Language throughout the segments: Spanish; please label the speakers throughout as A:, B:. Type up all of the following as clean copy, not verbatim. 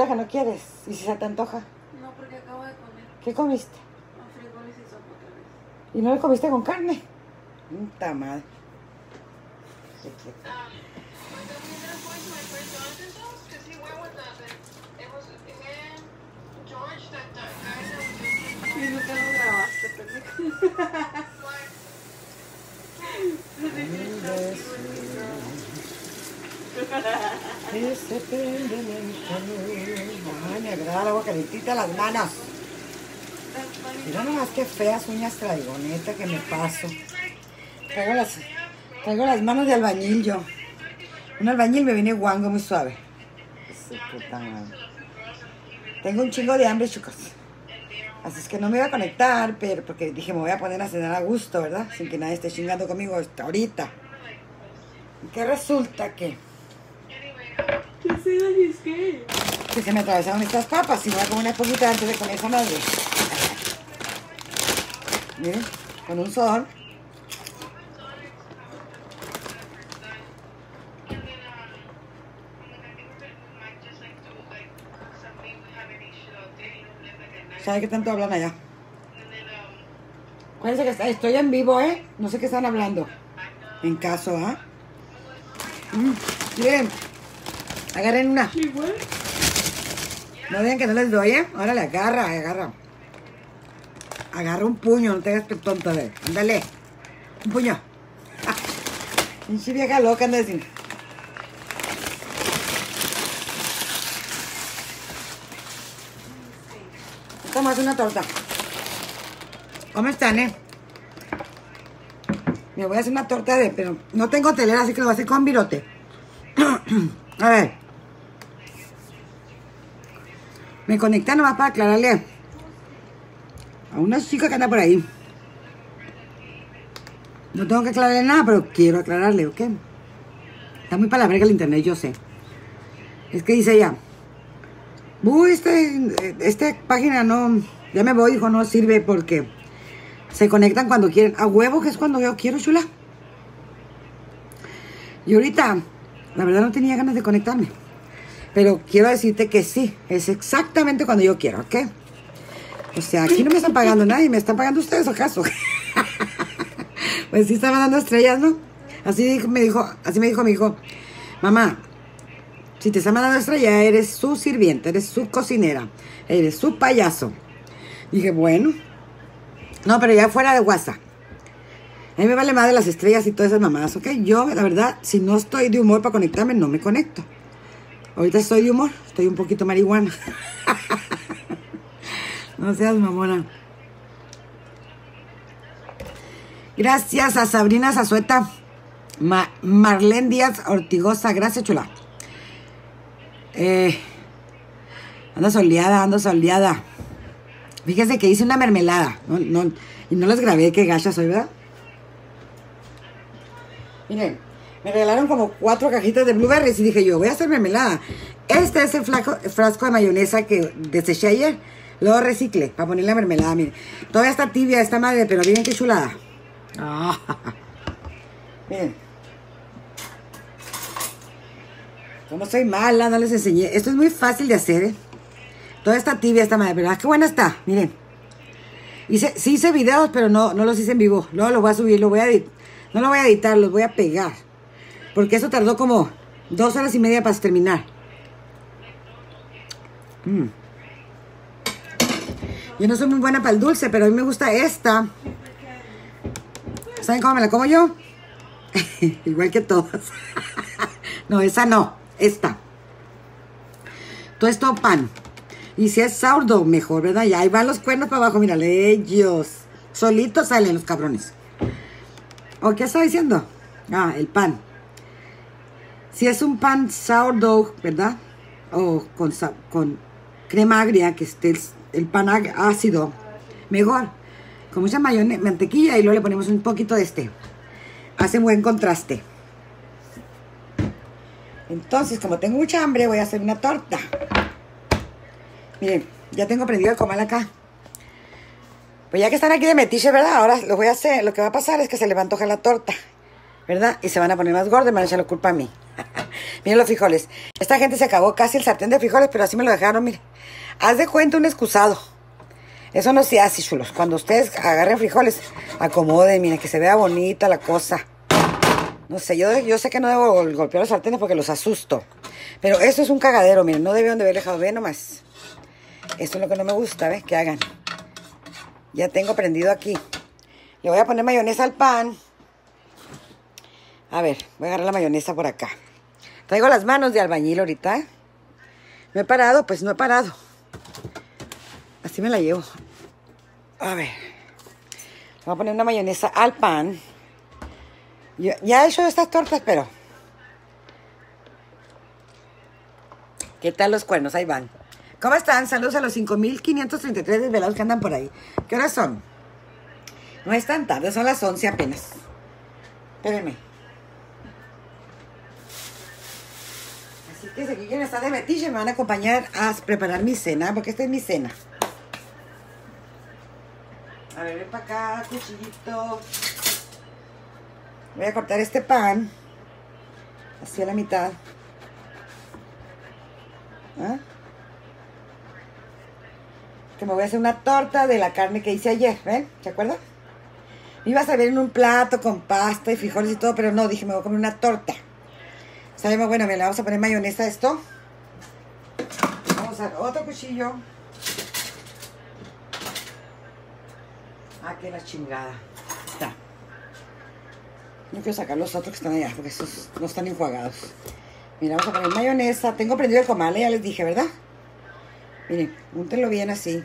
A: segura que no quieres? ¿Y si se te antoja?
B: No, porque acabo de comer.
A: ¿Qué comiste?
B: Frijoles y sopa otra vez.
A: ¿Y no le comiste con carne? Puta madre.
B: Y nunca lo grabaste, pendejo.
A: Que se prende lento. Ay, me agrada el agua calentita las manos. Mira nomás qué feas uñas traigo, neta, que me paso. Traigo las manos de albañil yo. Un albañil me viene guango muy suave. Sí, puta madre. Tengo un chingo de hambre, chicos. Así es que no me iba a conectar, pero porque dije, me voy a poner a cenar a gusto, ¿verdad? Sin que nadie esté chingando conmigo hasta ahorita. Y que resulta que se me atravesaron estas papas y voy a comer una poquita antes de comer esa madre. Miren, con un sodón. ¿Sabe qué tanto hablan allá? Acuérdense que estoy en vivo, ¿eh? No sé qué están hablando. En caso, ¿ah? Miren, agarren una. No digan que no les doy, ¿eh? Órale, agarra. Agarra un puño, no te hagas tonto, ¿eh? Ándale. Un puño. Pinche vieja loca, anda diciendo. Toma, una torta. ¿Cómo están, Me voy a hacer una torta pero no tengo telera, así que lo voy a hacer con virote. A ver. Me conecté nomás para aclararle a una chica que anda por ahí. No tengo que aclararle nada, pero quiero aclararle, ¿ok? Está muy para la verga el internet, yo sé. Es que dice ella, esta página no, ya me voy, dijo, no sirve porque se conectan cuando quieren. A huevo que es cuando yo quiero, chula. Y ahorita, la verdad no tenía ganas de conectarme. Pero quiero decirte que sí, es exactamente cuando yo quiero, ¿ok? O sea, aquí no me están pagando nadie, ¿me están pagando ustedes acaso? Pues sí estaban dando estrellas, ¿no? Así me dijo mi hijo, mamá, si te están mandando estrella, eres su sirvienta, eres su cocinera, eres su payaso. Dije, bueno. No, pero ya fuera de WhatsApp. A mí me vale más de las estrellas y todas esas mamadas, ¿ok? Yo, la verdad, si no estoy de humor para conectarme, no me conecto. Ahorita estoy de humor, estoy un poquito marihuana. No seas mamona. Gracias a Sabrina Zazueta, Marlene Díaz Ortigosa, gracias, chula. Ando soleada. Fíjese que hice una mermelada. Y no las grabé, qué gacha soy, ¿verdad? Miren, me regalaron como 4 cajitas de blueberries y dije yo, voy a hacer mermelada. Este es el frasco de mayonesa que deseché ayer. Luego reciclé para poner la mermelada, miren. Todavía está tibia esta madre, pero miren qué chulada. Miren. Como soy mala, no les enseñé. Esto es muy fácil de hacer, ¿eh? Toda está tibia esta madre, pero qué buena está, miren. Sí hice videos, pero no los hice en vivo. Luego lo voy a subir, no lo voy a editar, los voy a pegar. Porque eso tardó como 2 horas y media para terminar. Yo no soy muy buena para el dulce, pero a mí me gusta esta. ¿Saben cómo me la como yo? Igual que todas. No, esa no, esta. Todo esto pan. Y si es sourdough, mejor, ¿verdad? Y ahí van los cuernos para abajo, mírale, ellos. Solitos salen los cabrones. ¿O qué estaba diciendo? El pan. Si es un pan sourdough, ¿verdad? O con crema agria, que esté el pan ácido, mejor. Con mucha mantequilla y luego le ponemos un poquito de este. Hace buen contraste. Entonces, como tengo mucha hambre, voy a hacer una torta. Miren, ya tengo prendido el comal acá. Pues ya que están aquí de metiche, ¿verdad? Ahora lo voy a hacer. Lo que va a pasar es que se les va a antojar la torta, ¿verdad? Y se van a poner más gordos y me van a echar la culpa a mí. Miren los frijoles. Esta gente se acabó casi el sartén de frijoles, pero así me lo dejaron, mire. Haz de cuenta un excusado. Eso no se hace, chulos. Cuando ustedes agarren frijoles, acomoden, miren, que se vea bonita la cosa. No sé, yo sé que no debo golpear los sartenes porque los asusto. Pero eso es un cagadero, miren, no debieron de haber dejado. Ve nomás. Esto es lo que no me gusta, ¿ves? Que hagan. Ya tengo prendido aquí. Le voy a poner mayonesa al pan. A ver, voy a agarrar la mayonesa por acá. Traigo las manos de albañil ahorita, ¿eh? No he parado, pues no he parado. Así me la llevo. A ver. Voy a poner una mayonesa al pan. Yo ya he hecho estas tortas, pero... ¿qué tal los cuernos? Ahí van. ¿Cómo están? Saludos a los 5,533 desvelados que andan por ahí. ¿Qué horas son? No es tan tarde, son las 11 apenas. Espérenme. Así que si quieren estar de metiche, me van a acompañar a preparar mi cena, porque esta es mi cena. A ver, ven para acá, cuchillito. Voy a cortar este pan. Así a la mitad. ¿Ah? Que me voy a hacer una torta de la carne que hice ayer, ¿ven? ¿Se acuerdan? Me iba a servir en un plato con pasta y frijoles y todo, pero no, dije, me voy a comer una torta. Sabe más buena, le vamos a poner mayonesa a esto. Vamos a usar otro cuchillo. Ah, que la chingada. Está. No quiero sacar los otros que están allá, porque esos no están enjuagados. Mira, vamos a poner mayonesa. Tengo prendido el comal, ya les dije, ¿verdad? Miren, úntenlo bien así.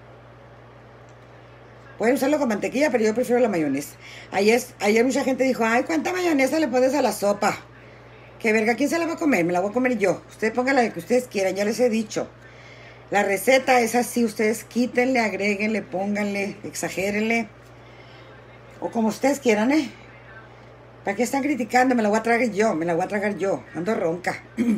A: Pueden usarlo con mantequilla, pero yo prefiero la mayonesa. Ayer mucha gente dijo, ay, ¿cuánta mayonesa le pones a la sopa? Que verga, ¿quién se la va a comer? Me la voy a comer yo. Ustedes pongan la que ustedes quieran, ya les he dicho. La receta es así, ustedes quítenle, agréguenle, pónganle, exagérenle. O como ustedes quieran, ¿eh? ¿Para qué están criticando? Me la voy a tragar yo, me la voy a tragar yo. Ando ronca.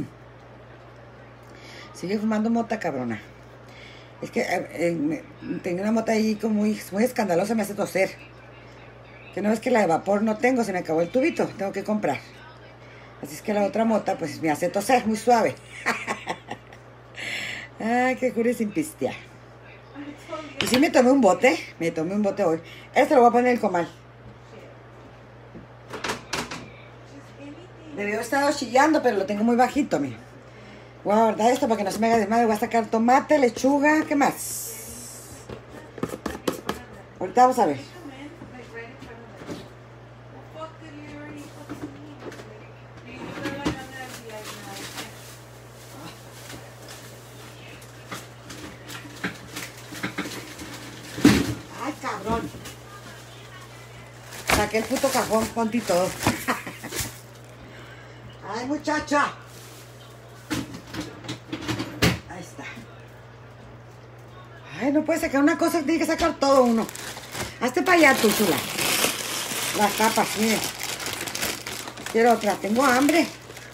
A: Sigue fumando mota, cabrona. Es que tengo una mota ahí como muy escandalosa, me hace toser. Que no es que la de vapor no tengo, se me acabó el tubito, tengo que comprar. Así es que la otra mota pues me hace toser, muy suave. Ay, qué cura sin pistear. Y sí me tomé un bote hoy. Este lo voy a poner en el comal. Debió haber estado chillando, pero lo tengo muy bajito, mira. Voy a guardar esto para que no se me haga desmadre. Voy a sacar tomate, lechuga, ¿qué más? Ahorita vamos a ver. Ay, cabrón. Saqué el puto cajón, ponte y todo. Ay, muchacha. Ahí está. Ay, no puede sacar una cosa, tiene que sacar todo uno. Hazte para allá, tú, chula. Las tapas, miren. Quiero otra, tengo hambre.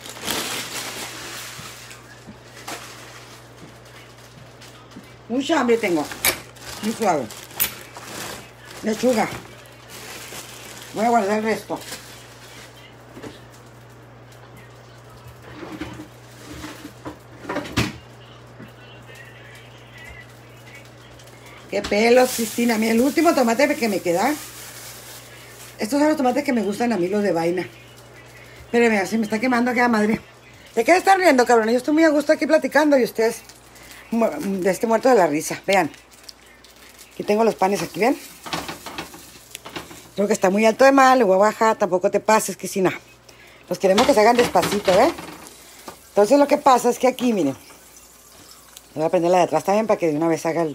A: Mucha hambre tengo. Muy suave. Lechuga. Voy a guardar el resto. Qué pelos, Cristina. Mira, el último tomate que me queda. Estos son los tomates que me gustan a mí, los de vaina. Espérenme, se me está quemando aquella madre. ¿De qué están riendo, cabrón? Yo estoy muy a gusto aquí platicando y ustedes muerto de la risa. Vean. Aquí tengo los panes aquí, ¿ven? Creo que está muy alto de mal, le voy a bajar. Tampoco te pases, Cristina. Los queremos que se hagan despacito, ¿eh? Entonces lo que pasa es que aquí, miren. Voy a prender la de atrás también para que de una vez haga el...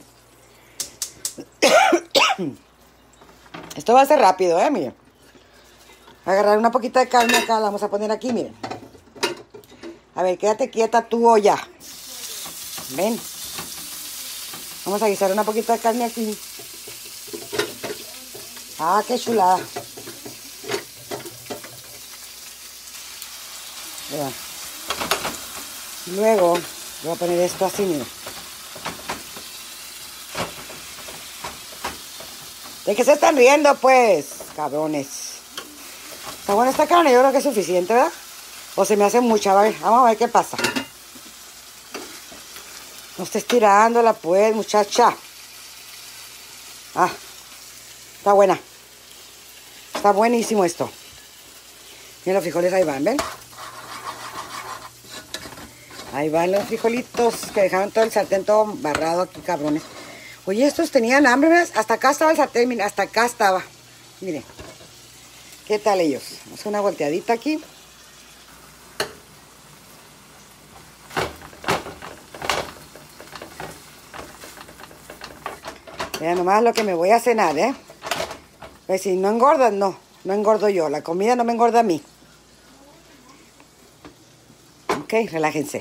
A: Esto va a ser rápido, miren. Voy a agarrar una poquita de carne acá, la vamos a poner aquí, miren. A ver, quédate quieta tú o ya. Ven. Vamos a guisar una poquita de carne aquí. Ah, qué chulada. Vean. Luego voy a poner esto así, miren. ¿De qué se están riendo, pues? Cabrones. Está buena esta carne, yo creo que es suficiente, ¿verdad? O se me hace mucha. A ver, vamos a ver qué pasa. No estés tirándola, pues, muchacha. Ah, está buena. Está buenísimo esto. Miren los frijoles, ahí van, ¿ven? Ahí van los frijolitos que dejaron todo el sartén todo barrado aquí, cabrones. Oye, estos tenían hambre, ¿ves? Hasta acá estaba el sartén, miren, hasta acá estaba. Miren. ¿Qué tal ellos? Vamos a hacer una volteadita aquí. Vean nomás lo que me voy a cenar, ¿eh? Pues si no engordas, no engordo yo. La comida no me engorda a mí. Ok, relájense.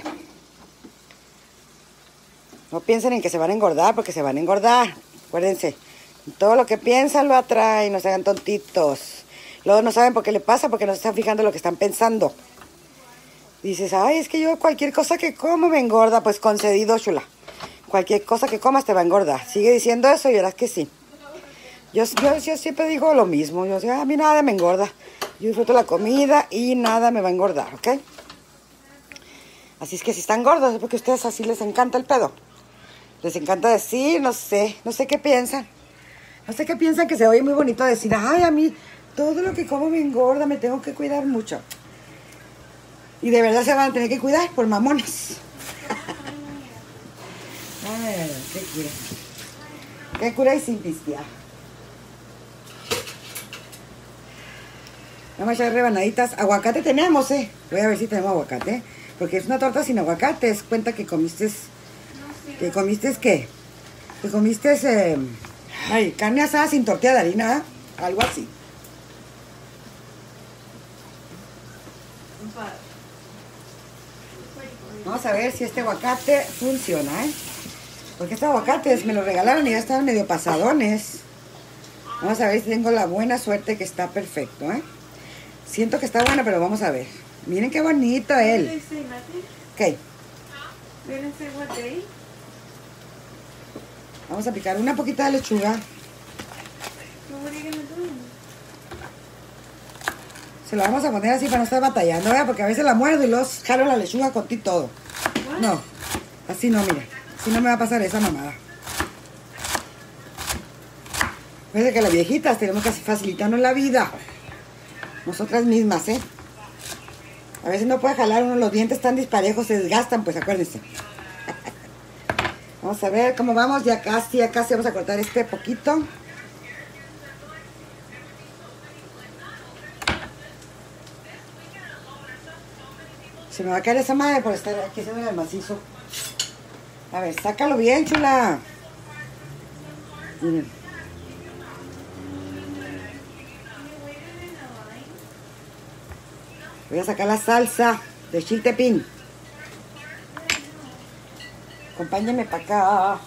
A: No piensen en que se van a engordar, porque se van a engordar. Acuérdense, todo lo que piensan lo atraen, no se hagan tontitos. Luego no saben por qué le pasa, porque no se están fijando en lo que están pensando. Dices, ay, es que yo cualquier cosa que como me engorda. Pues concedido, chula. Cualquier cosa que comas te va a engordar. Sigue diciendo eso y verás que sí. Yo siempre digo lo mismo. Yo digo, a mí nada me engorda. Yo disfruto la comida y nada me va a engordar, ¿ok? Así es que si están gordos es porque a ustedes así les encanta el pedo. Les encanta decir, no sé qué piensan. No sé qué piensan, que se oye muy bonito decir, ay, a mí todo lo que como me engorda, me tengo que cuidar mucho. Y de verdad se van a tener que cuidar por mamones. Ay, ¿qué quiere? ¿Qué cura y sin pistear? Vamos a echar rebanaditas. Aguacate tenemos, Voy a ver si tenemos aguacate. Porque es una torta sin aguacate. Es cuenta que comiste... ¿Que comiste qué? Que comiste... carne asada sin tortilla de harina, algo así. Vamos a ver si este aguacate funciona, Porque estos aguacates me los regalaron y ya están medio pasadones. Vamos a ver si tengo la buena suerte que está perfecto, Siento que está bueno, pero vamos a ver. Miren qué bonito él. Ok. Vamos a picar una poquita de lechuga. Se la vamos a poner así para no estar batallando, porque a veces la muerdo y los jalo la lechuga con ti todo. No, así no, mira. Así no me va a pasar esa mamada. Parece que las viejitas tenemos que facilitarnos la vida. Nosotras mismas, A veces no puede jalar uno, los dientes tan disparejos, se desgastan, pues acuérdense. Vamos a ver cómo vamos, ya casi vamos a cortar este poquito. Se me va a caer esa madre por estar aquí haciendo el macizo. A ver, sácalo bien, chula. Miren. Voy a sacar la salsa de chiltepín. Acompáñenme para acá.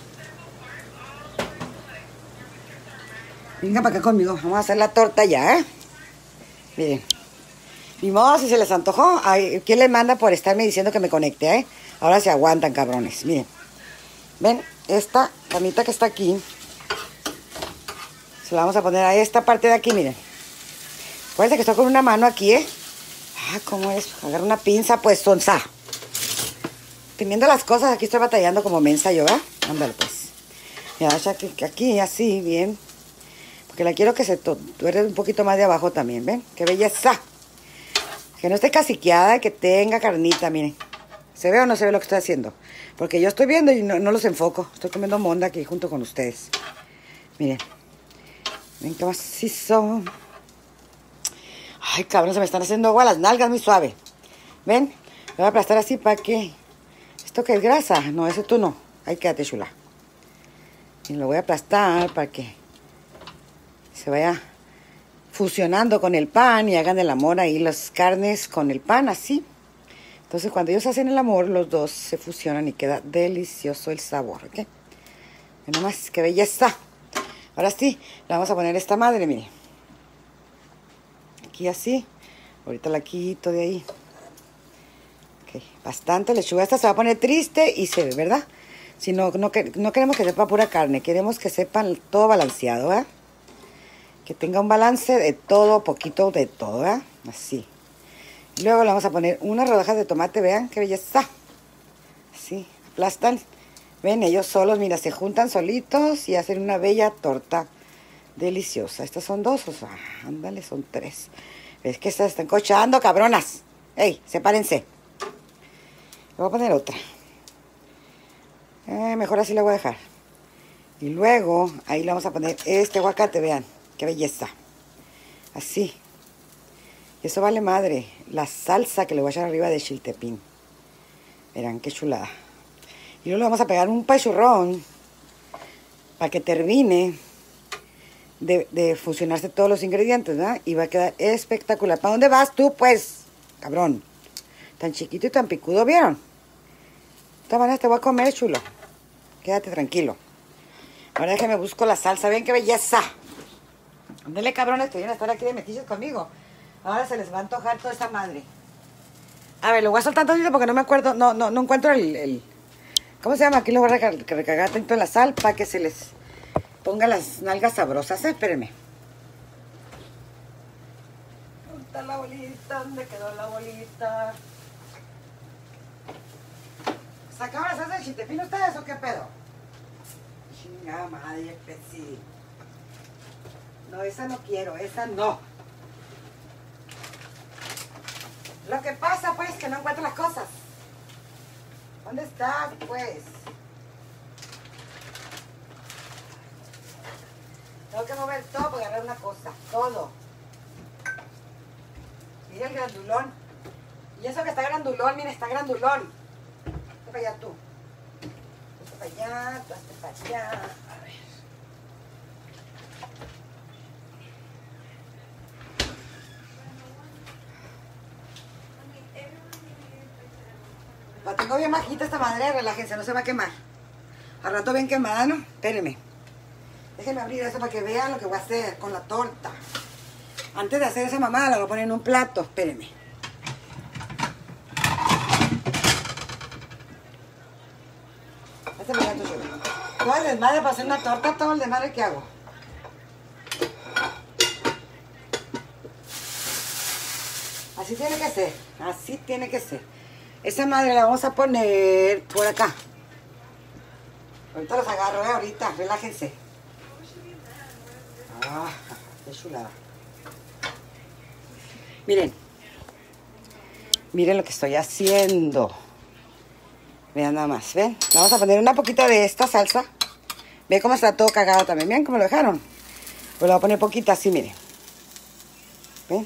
A: Venga para acá conmigo. Vamos a hacer la torta ya, Miren. Ni modo, si se les antojó. Ay, ¿quién les manda por estarme diciendo que me conecte, Ahora se aguantan, cabrones. Miren. ¿Ven? Esta camita que está aquí. Se la vamos a poner a esta parte de aquí, miren. Acuérdense que estoy con una mano aquí, Ah, ¿cómo es? Agarra una pinza, pues, sonza. Teniendo las cosas, aquí estoy batallando como mensa yo, Ándale, pues. Ya, aquí, así, bien. Porque la quiero que se tuerce un poquito más de abajo también, ¿ven? ¡Qué belleza! Que no esté caciqueada, que tenga carnita, miren. ¿Se ve o no se ve lo que estoy haciendo? Porque yo estoy viendo y no los enfoco. Estoy comiendo monda aquí junto con ustedes. Miren. Ven qué macizo. Ay, cabrón, se me están haciendo agua las nalgas, muy suave. ¿Ven? Me voy a aplastar así para que... ¿Esto qué es grasa? No, ese tú no. Ahí quédate, chula. Y lo voy a aplastar para que se vaya fusionando con el pan y hagan el amor ahí, las carnes con el pan, así. Entonces, cuando ellos hacen el amor, los dos se fusionan y queda delicioso el sabor, ¿ok? Y nomás, qué belleza. Ahora sí, le vamos a poner esta madre, mire. Aquí así. Ahorita la quito de ahí. Ok, bastante lechuga. Esta se va a poner triste y se ve, ¿verdad? Si no queremos que sepa pura carne. Queremos que sepan todo balanceado, ¿verdad? Que tenga un balance de todo, poquito de todo, ¿verdad? Así. Luego le vamos a poner unas rodajas de tomate, vean qué belleza. Así, aplastan. Ven, ellos solos, mira, se juntan solitos y hacen una bella torta deliciosa. Estas son dos, o sea, ándale, son tres. ¿Ves que estas están cochando, cabronas? ¡Ey, sepárense! Le voy a poner otra. Mejor así la voy a dejar. Y luego, ahí le vamos a poner este aguacate, vean, qué belleza. Así. Y eso vale madre. La salsa que le voy a echar arriba de chiltepín. Verán qué chulada. Y luego le vamos a pegar un pachurrón para que termine de fusionarse todos los ingredientes, ¿verdad? Y va a quedar espectacular. ¿Para dónde vas tú, pues, cabrón? Tan chiquito y tan picudo, ¿vieron? De todas maneras te voy a comer, chulo. Quédate tranquilo. Ahora déjame busco la salsa. Ven qué belleza. Ándale, cabrones, que vienen a estar aquí de metiches conmigo. Ahora se les va a antojar toda esta madre. A ver, lo voy a soltar tantito porque no me acuerdo. No encuentro el ¿cómo se llama? Aquí lo voy a recargar tanto en la sal para que se les ponga las nalgas sabrosas. Espérenme. ¿Dónde está la bolita? ¿Dónde quedó la bolita? ¿Sacaban la salsa de chiltepín ustedes o qué pedo? Chingada madre, pezi. No, esa no quiero, esa no. Lo que pasa, pues, que no encuentro las cosas. ¿Dónde estás, pues? Tengo que mover todo para agarrar una cosa. Todo. Mira el grandulón. Y eso que está grandulón, mira, está grandulón. Hazte para allá tú. Hazte para allá, tú hazte para allá. A ver. La tengo bien majita esta madre, relájense, no se va a quemar. Al rato bien quemada, ¿no? Espérenme. Déjenme abrir eso para que vean lo que voy a hacer con la torta. Antes de hacer esa mamada la voy a poner en un plato, espérenme. Este plato yo. Todo el desmadre para hacer una torta, todo el desmadre que hago. Así tiene que ser, así tiene que ser. Esa madre la vamos a poner por acá. Ahorita los agarro, ahorita, relájense. Ah, qué chulada. Miren. Miren lo que estoy haciendo. Vean nada más, ¿ven? Le vamos a poner una poquita de esta salsa. ¿Ven cómo está todo cagado también? ¿Ven cómo lo dejaron? Pues le voy a poner poquita así, miren. ¿Ven?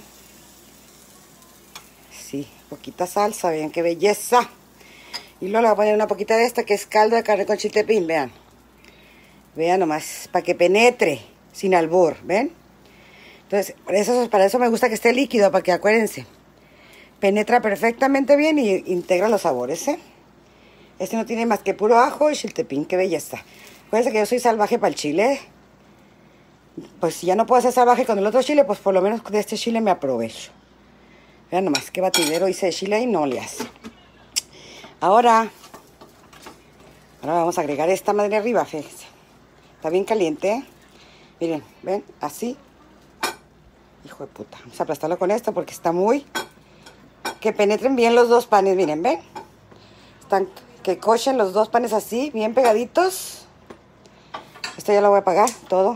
A: Sí, poquita salsa, vean qué belleza. Y luego le voy a poner una poquita de esta que es caldo de carne con chiltepín, vean. Vean nomás, para que penetre, sin albur, ¿ven? Entonces, para eso me gusta que esté líquido, para que acuérdense. Penetra perfectamente bien y integra los sabores, ¿eh? Este no tiene más que puro ajo y chiltepín, qué belleza. Acuérdense que yo soy salvaje para el chile. Pues si ya no puedo ser salvaje con el otro chile, pues por lo menos de este chile me aprovecho. Vean nomás qué batidero hice de chile y no le hace. Ahora vamos a agregar esta madre arriba, fíjense. Está bien caliente, ¿eh? Miren, ven, así. Hijo de puta. Vamos a aplastarlo con esto porque está muy... Que penetren bien los dos panes, miren, ven. Que cochen los dos panes así, bien pegaditos. Esto ya lo voy a apagar, todo.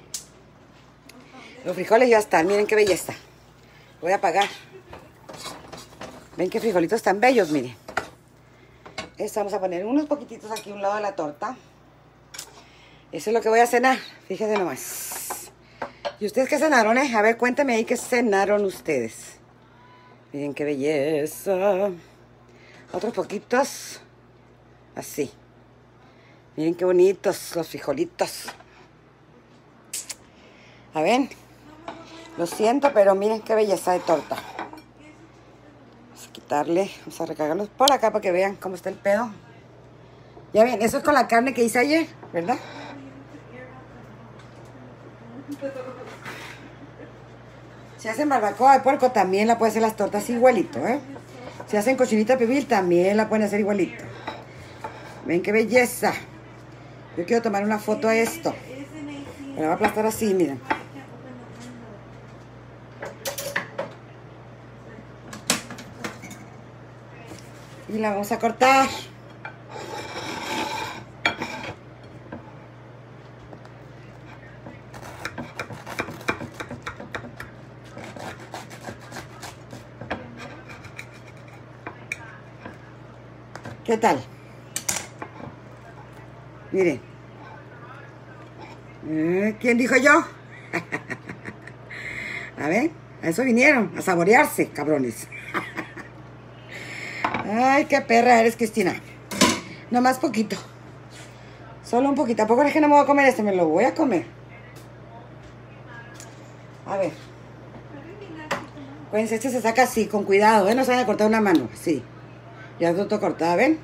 A: Los frijoles ya están, miren qué belleza. Lo voy a apagar. Ven qué frijolitos tan bellos, miren. Esto vamos a poner unos poquititos aquí a un lado de la torta. Eso es lo que voy a cenar, fíjense nomás. ¿Y ustedes qué cenaron, eh? A ver, cuéntame ahí qué cenaron ustedes. Miren qué belleza. Otros poquitos. Así. Miren qué bonitos los frijolitos. A ver. Lo siento, pero miren qué belleza de torta. Vamos a quitarle. Vamos a recargarlos por acá para que vean cómo está el pedo. Ya ven, eso es con la carne que hice ayer, ¿verdad? Si hacen barbacoa de puerco, también la pueden hacer las tortas igualito, ¿eh? Si hacen cochinita pibil, también la pueden hacer igualito. Ven qué belleza. Yo quiero tomar una foto a esto. Me la voy a aplastar así, miren. Y la vamos a cortar. ¿Qué tal? Miren. ¿Quién dijo yo? A ver, a eso vinieron, a saborearse, cabrones. Ay, qué perra eres, Cristina. Nomás poquito. Solo un poquito. ¿A poco es que no me voy a comer este? Me lo voy a comer. A ver. Acuérdense, este se saca así, con cuidado, ¿eh? No se van a cortar una mano, así. Ya está todo cortado, ¿ven?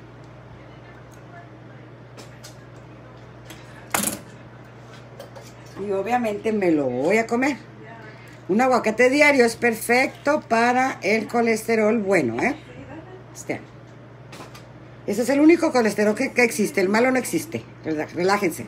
A: Y obviamente me lo voy a comer. Un aguacate diario es perfecto para el colesterol bueno, ¿eh? Ese es el único colesterol que existe. El malo no existe. Relájense.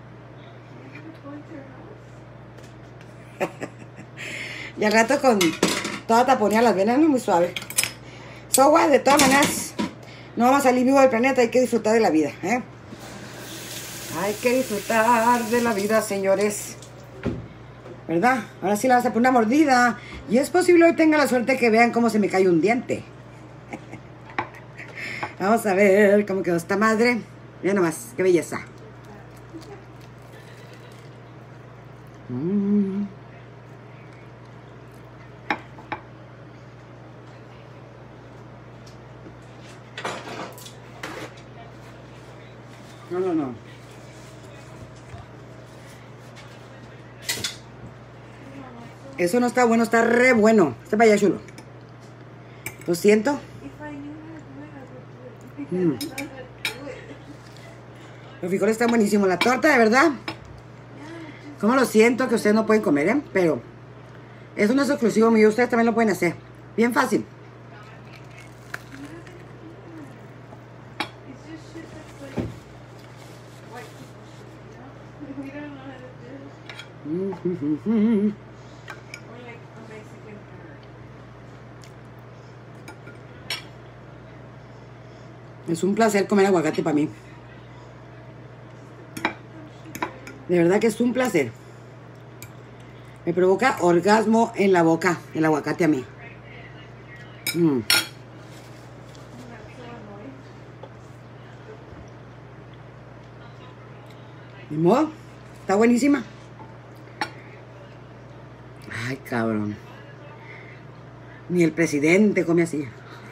A: Y al rato con toda taponía las venas, no muy suave. So what, de todas maneras, no vamos a salir vivo del planeta, hay que disfrutar de la vida, ¿eh? Hay que disfrutar de la vida, señores. ¿Verdad? Ahora sí le vas a poner una mordida. Y es posible que tenga la suerte que vean cómo se me cae un diente. Vamos a ver cómo quedó esta madre. Mira nomás, qué belleza. No. Eso no está bueno, está re bueno. Este para allá, chulo. Lo siento. Los frijoles están buenísimos. La torta, de verdad. Como lo siento que ustedes no pueden comer, ¿eh? Pero eso no es exclusivo mío. Ustedes también lo pueden hacer. Bien fácil. Es un placer comer aguacate para mí. De verdad que es un placer. Me provoca orgasmo en la boca el aguacate a mí. Ni modo. Está buenísima. Ay, cabrón. Ni el presidente come así.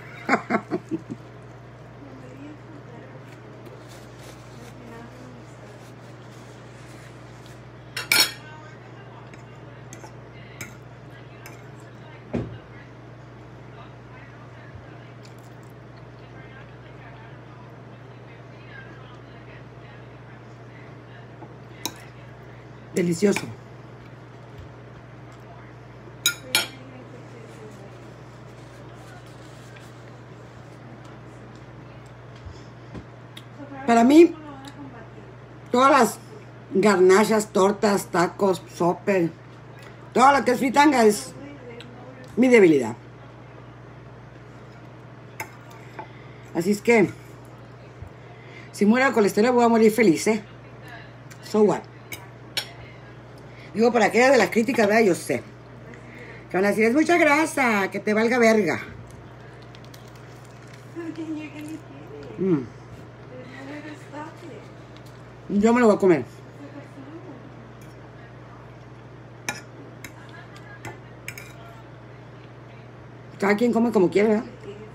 A: Delicioso. Para mí, todas las garnachas, tortas, tacos, sope, todo lo que es fritanga es mi debilidad. Así es que, si muero de colesterol voy a morir feliz, ¿eh? So what? Digo, por aquella de las críticas, ¿verdad? Yo sé. Que van a decir, es mucha grasa, que te valga verga. Yo me lo voy a comer. Cada quien come como quiere, ¿verdad?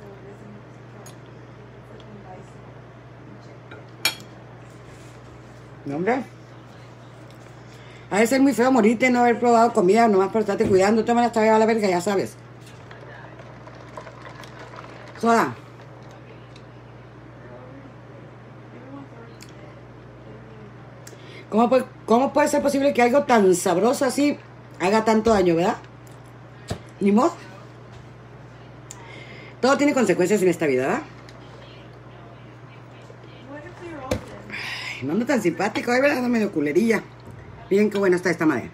A: No, hombre. Ha de ser muy feo morirte, no haber probado comida, nomás por estarte cuidando. Te van a estar a la verga, ya sabes. Soda. ¿Cómo puede ser posible que algo tan sabroso así haga tanto daño, verdad? Ni modo. Todo tiene consecuencias en esta vida, ¿verdad? Ay, no ando tan simpático, ay, ¿verdad? Ando medio culerilla. Miren qué buena está esta madre.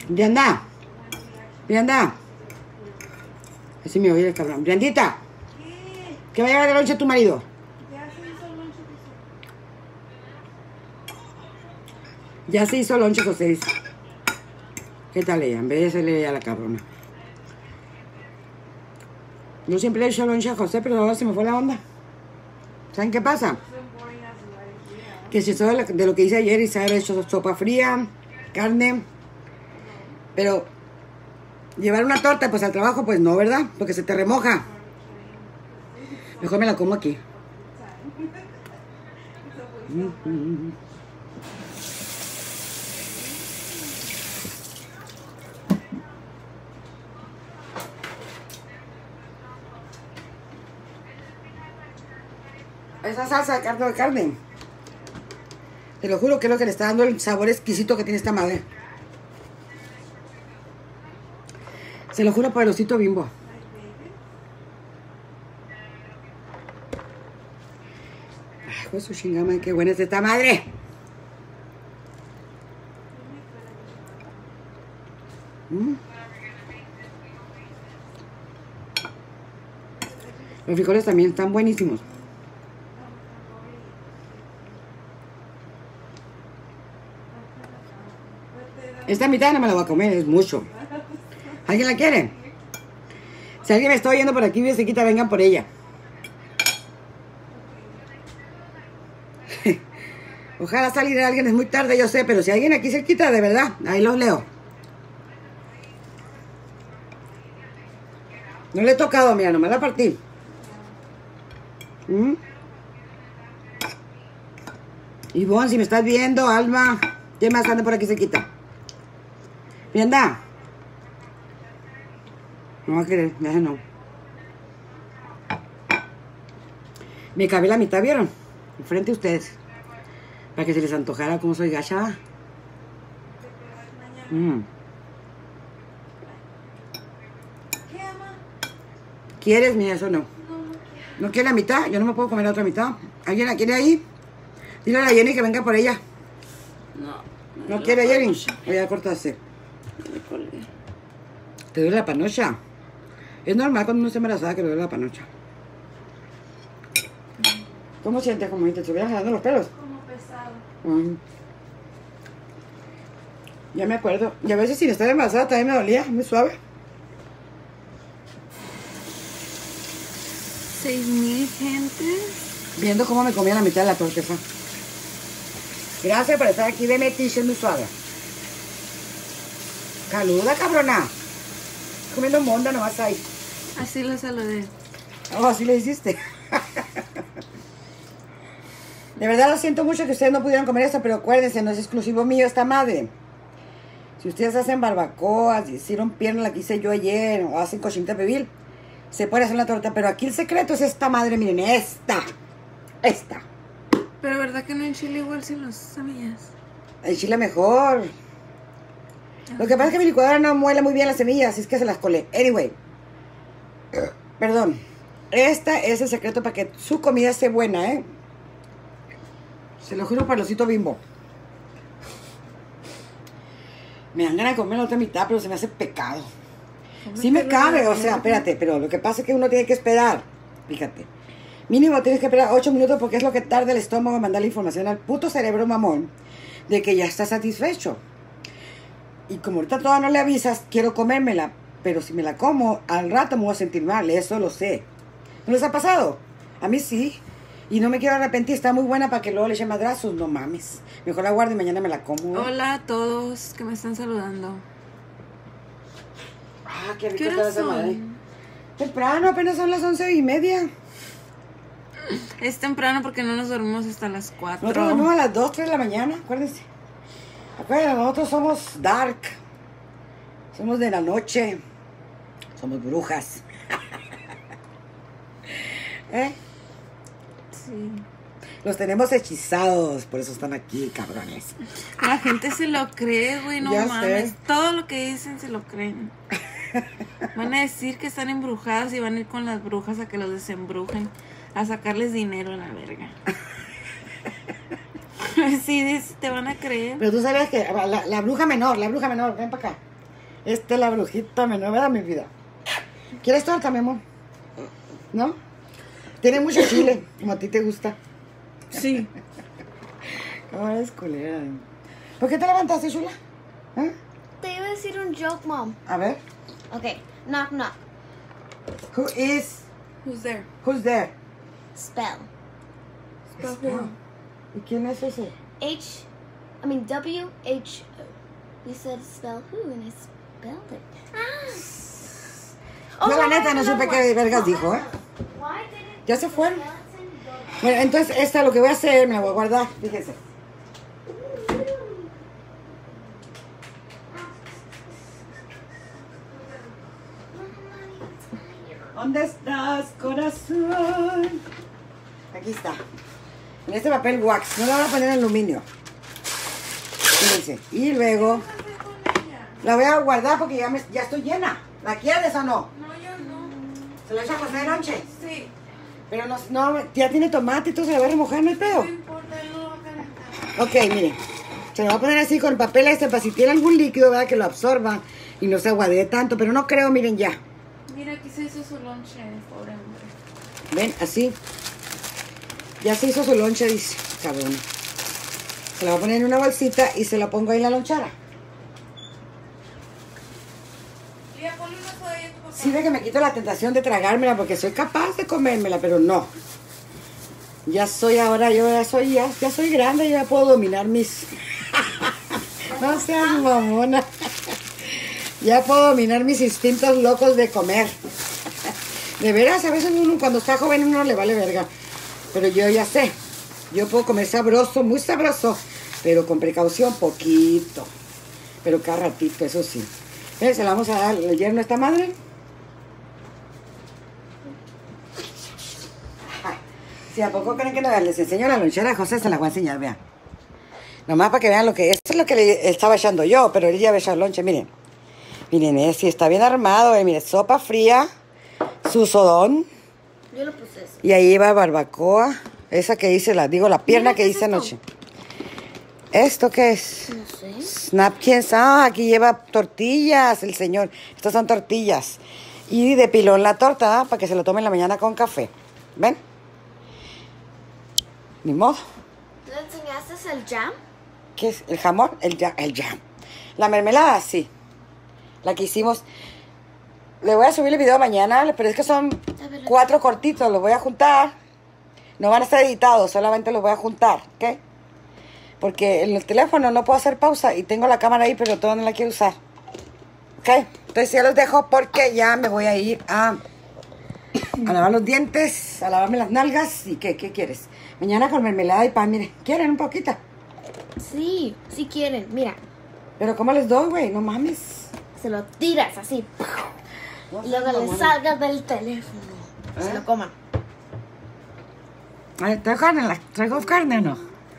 A: Brianda. Brianda. Así me oye el cabrón. Briandita.
B: ¿Qué?
A: ¿Qué va a llevar de lonche tu marido?
B: Ya se hizo el lonche que
A: Ya se hizo lonche, José dice. ¿Qué tal ella? En vez de hacerle a la cabrona. Yo siempre le he hecho lonche a José, pero ahora se me fue la onda. ¿Saben qué pasa? Que si eso de lo que hice ayer y se ha hecho sopa fría, carne. Pero llevar una torta pues al trabajo, pues no, ¿verdad? Porque se te remoja. Mejor me la como aquí. Esa salsa de carne. Te lo juro que es lo que le está dando el sabor exquisito que tiene esta madre. Se lo juro por el osito Bimbo. Ay, pues su chingama, qué buena es esta madre. Los frijoles también están buenísimos. Esta mitad no me la voy a comer, es mucho. ¿Alguien la quiere? Si alguien me está oyendo por aquí, bien cerquita, vengan por ella. Ojalá saliera alguien, es muy tarde, yo sé, pero si alguien aquí cerquita, de verdad, ahí los leo. No le he tocado, mira, nomás la partí. Ivonne, si me estás viendo, Alma, ¿quién más anda por aquí cerquita? Brianda. No va a querer, ya no. Me cabé la mitad, ¿vieron? Enfrente a ustedes. Para que se les antojara como soy gacha.
B: ¿Qué, ama?
A: ¿Quieres, mira, eso no?
B: No, no quiero.
A: ¿No quiere la mitad? Yo no me puedo comer la otra mitad. ¿Alguien la quiere ahí? Dile a la Jenny que venga por ella.
B: No.
A: ¿No quiere, Jenny? O ya cortaste.
B: Me colgué.
A: ¿Te duele la panocha? Es normal cuando uno está embarazada que le duele la panocha. ¿Cómo sientes? Como si te estuvieran jalando los pelos.
B: Como pesado.
A: Ya me acuerdo. Y a veces sin estar embarazada también me dolía, muy suave.
B: 6,000 gentes.
A: Viendo cómo me comía la mitad de la torta esa. Gracias por estar aquí de metiche, muy suave. Saluda, cabrona. Comiendo monda nomás ahí.
B: Así lo saludé.
A: Oh, así le hiciste. De verdad lo siento mucho que ustedes no pudieran comer esto, pero acuérdense, no es exclusivo mío esta madre. Si ustedes hacen barbacoas, hicieron pierna la que hice yo ayer, o hacen cochinita pibil, se puede hacer la torta, pero aquí el secreto es esta madre, miren, esta.
B: Pero verdad que no en Chile igual si los semillas.
A: El chile mejor. Lo que pasa es que mi licuadora no muele muy bien las semillas, así es que se las colé. Anyway. Perdón. Este es el secreto para que su comida esté buena, ¿eh? Se lo juro para el osito Bimbo. Me dan ganas de comer la otra mitad, pero se me hace pecado. Sí me cabe, o sea, espérate, pero lo que pasa es que uno tiene que esperar. Fíjate. Mínimo tienes que esperar 8 minutos porque es lo que tarda el estómago en mandar la información al puto cerebro mamón de que ya está satisfecho. Y como ahorita todavía no le avisas, quiero comérmela, pero si me la como, al rato me voy a sentir mal, eso lo sé. ¿No les ha pasado? A mí sí. Y no me quiero arrepentir, está muy buena para que luego le eche madrazos, no mames. Mejor la guardo y mañana me la como.
B: Hola a todos que me están saludando.
A: Ah, qué rico
B: ¿Qué
A: está
B: horas
A: esa madre.
B: son?
A: Temprano, apenas son las 11:30.
B: Es temprano porque no nos dormimos hasta las 4.
A: Nosotros dormimos a las 2, 3 de la mañana, acuérdense. Acuérdense, nosotros somos dark. Somos de la noche. Somos brujas. ¿Eh?
B: Sí.
A: Los tenemos hechizados, por eso están aquí, cabrones.
B: La gente se lo cree, güey, no
A: Ya
B: mames.
A: sé.
B: Todo lo que dicen se lo creen. Van a decir que están embrujadas y van a ir con las brujas a que los desembrujen, a sacarles dinero a la verga. Sí, te van a creer.
A: Pero tú sabías que la bruja menor, ven para acá. Esta es la brujita menuda, mi vida. ¿Quieres torta, mi amor? ¿No? Tiene mucho chile, como a ti te gusta.
B: Sí.
A: ¿Cómo eres culera? ¿Por qué te levantaste, chula? ¿Eh?
C: Te iba a decir un joke, Mom.
A: A ver.
C: Okay, knock knock.
B: Who's there?
A: Who's there?
C: Spell.
B: Spell who?
A: ¿Y quién es ese?
C: W-H-O. You said spell who and I spelled it. Ah.
A: Yo la neta no supe qué vergas dijo, ¿eh?
C: Why didn't
A: Ya se fueron.
C: skeleton go?
A: Bueno, entonces esta lo que voy a hacer, me la voy a guardar, fíjense. ¿Dónde estás, corazón? Aquí está. En este papel wax, no la voy a poner en aluminio. Fíjense. Y luego la voy a guardar porque ya estoy llena. ¿La quieres o no?
B: No, yo no.
A: ¿Se la echo a José de noche?
B: Sí.
A: Pero no, ya tiene tomate y todo, se la va a remojar, no hay pedo.
B: No importa, él no lo va a calentar.
A: Ok, mire. Se lo va a poner así con el papel este para si tiene algún líquido, ¿verdad? Que lo absorba y no se aguadee tanto. Pero no creo, miren ya.
B: Mira, aquí se hizo su lonche, pobre hombre.
A: Ven, así. Ya se hizo su lonche, dice. Cabrón. Se la voy a poner en una bolsita y se la pongo ahí en la lonchera.
B: Lía, ponle una soda ahí a tu papá.
A: Sí ve que me quito la tentación de tragármela porque soy capaz de comérmela, pero no. Ya soy ahora, ya soy grande, ya puedo dominar mis... No seas mamona. Ya puedo dominar mis instintos locos de comer. De veras, a veces uno cuando está joven uno le vale verga. Pero yo ya sé. Yo puedo comer sabroso, muy sabroso, pero con precaución, poquito. Pero cada ratito, eso sí. Se la vamos a dar el yerno a esta madre. Ay, si a poco creen que no les enseño la lonchera a José, se la voy a enseñar, vean. Nomás para que vean lo que es. Esto es lo que le estaba echando yo, pero él ya va a echar lonche, miren. Miren, sí, está bien armado, miren, sopa fría, su sodón,
C: Yo lo puse eso.
A: y ahí va barbacoa, esa que hice, la pierna
C: Mira,
A: que
C: ¿qué
A: hice
C: es esto?
A: anoche. ¿Esto qué es?
C: No sé.
A: Snapkins, aquí lleva tortillas, el señor. Estas son tortillas. Y de pilón la torta, para que se lo tome en la mañana con café. ¿Ven? Ni modo.
C: ¿Le enseñaste el jam?
A: ¿Qué es? ¿El jamón? El jam. La mermelada, sí. La que hicimos. Le voy a subir el video mañana, pero es que son
C: A ver,
A: 4 cortitos. Los voy a juntar. No van a estar editados, solamente los voy a juntar, ¿ok? Porque en el teléfono no puedo hacer pausa y tengo la cámara ahí, pero todavía no la quiero usar. ¿Ok? Entonces ya los dejo porque ya me voy a ir a lavar los dientes, a lavarme las nalgas. ¿Y qué quieres? Mañana con mermelada y pan, mire. ¿Quieren un poquito?
C: Sí, si quieren. Mira,
A: Pero ¿cómo les doy, güey? No mames.
C: se lo tiras así. Y luego le salgas del teléfono. Se lo coman.
A: Ay, ¿traigo carne o no?